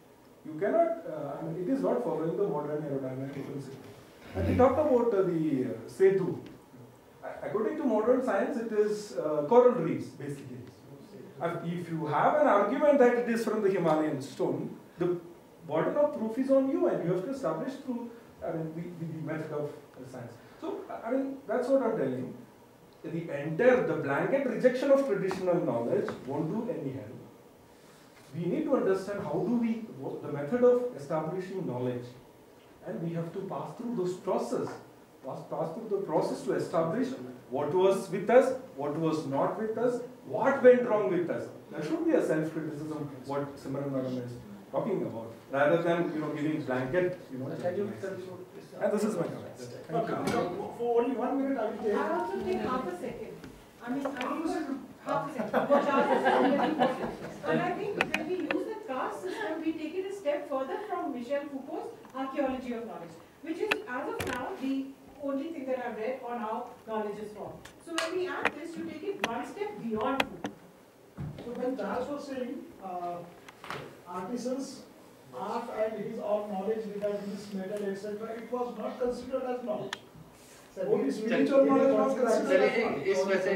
Speaker 8: You cannot. Uh, I mean, it is not following the modern aerodynamic principle. And we talked about uh, the uh, Setu. According to modern science, it is uh, coral reefs, basically. If you have an argument that it is from the Himalayan stone, the burden of proof is on you, and you have to establish through, I mean, the, the, the method of uh, science. So, I mean, that's what I'm telling. The entire, the blanket rejection of traditional knowledge won't do any help. We need to understand how do we, the method of establishing knowledge, and we have to pass through those processes. Pass, pass through the process to establish what was with us, what was not with us, what went wrong with us. There should be a self-criticism, what Simran Madam is talking about, rather than, you know, giving blanket, you know. And this is my comment. Thank you.
Speaker 7: For only one minute, I will take.
Speaker 6: I also take half a second. I mean, I mean, half a second. Watch out, is very important. And I think when we use the caste system, we take it a step further from Michel Foucault's archaeology of knowledge. which is as of now the only thing that I've read on how knowledge is formed. So when we add this, you take it one step beyond food.
Speaker 9: So when Charles was saying, uh, artisans art and his own knowledge regarding this metal, et cetera, it was not considered as knowledge. Only spiritual knowledge was considered as
Speaker 1: चलिए
Speaker 9: knowledge.
Speaker 1: इस वजह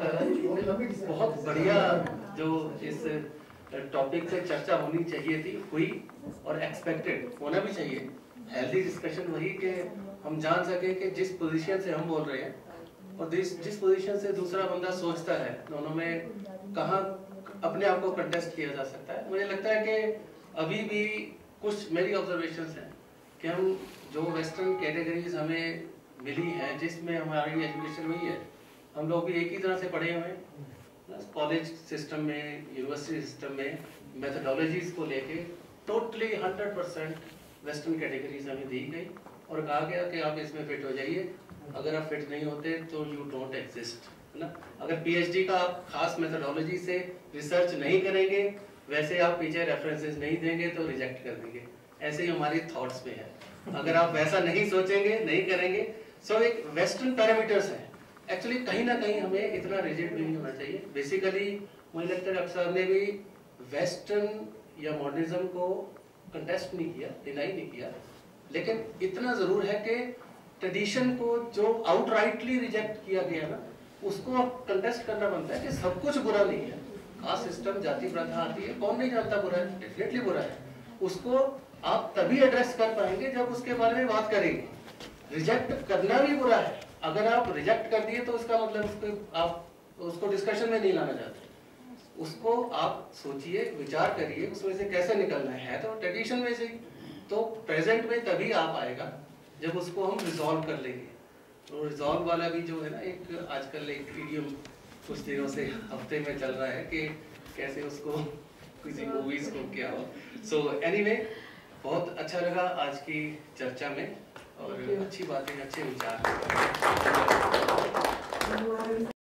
Speaker 1: से बहुत बढ़िया जो इस topic पे चर्चा होनी चाहिए थी हुई और एक्सपेक्टेड होना भी चाहिए। हेल्दी डिस्कशन वही कि हम जान सके कि जिस पोजीशन से हम बोल रहे हैं और जिस जिस पोजीशन से दूसरा बंदा सोचता है, दोनों में कहाँ अपने आप को कंटेस्ट किया जा सकता है। मुझे लगता है कि अभी भी कुछ मेरी ऑब्जर्वेशंस हैं कि हम जो वेस्टर्न कैटेगरीज हमें मिली हैं, जिसमें हमारी एजुकेशन वही है, हम लोग भी एक ही तरह से पढ़े हुए हैं कॉलेज सिस्टम में, यूनिवर्सिटी सिस्टम में, मेथडोलॉजीज को लेके totally hundred percent western categories हमें दी गई और कहा गया कि आप इसमें फिट हो जाइए, अगर आप फिट नहीं होते तो यू डोंट एग्जिस्ट, है ना। अगर पीएचडी का आप खास मेथडोलॉजी से रिसर्च नहीं करेंगे, वैसे आप पीछे रेफरेंसेस नहीं देंगे तो रिजेक्ट कर देंगे, ऐसे ही हमारी थॉट्स में है। अगर आप वैसा नहीं सोचेंगे, नहीं करेंगे, सो एक वेस्टर्न पैरामीटर्स हैं। एक्चुअली कहीं ना कहीं हमें इतना रिजिड भी नहीं होना चाहिए। बेसिकली मुझे लगता है डॉक्टर साहब ने भी वेस्टर्न या मॉडर्निज्म को कंटेस्ट नहीं किया, डिनाई नहीं किया, लेकिन इतना जरूर है कि ट्रेडिशन को जो आउटराइटली रिजेक्ट किया गया ना, उसको कंटेस्ट करना बनता है कि सब कुछ बुरा नहीं है। कास्ट सिस्टम, जाति प्रथा आती है, कौन नहीं जानता बुरा है, डेफिनेटली बुरा है। उसको आप तभी एड्रेस कर पाएंगे जब उसके बारे में बात करेंगे। रिजेक्ट करना भी बुरा है, अगर आप रिजेक्ट कर दिए तो उसका मतलब उसको आप उसको डिस्कशन में नहीं लाना चाहते, उसको आप सोचिए, विचार करिए, उसमें से कैसे निकलना है। तो ट्रेडिशन में से तो प्रेजेंट में तभी आ पाएगा जब उसको हम रिजॉल्व कर लेंगे। तो रिजॉल्व वाला भी जो है ना, एक आजकल एक इडियम कुछ दिनों से हफ्ते में चल रहा है कि कैसे उसको किसी मूवीज को क्या हो। सो एनीवे, बहुत अच्छा लगा आज की चर्चा में और अच्छी बातें, अच्छे विचार।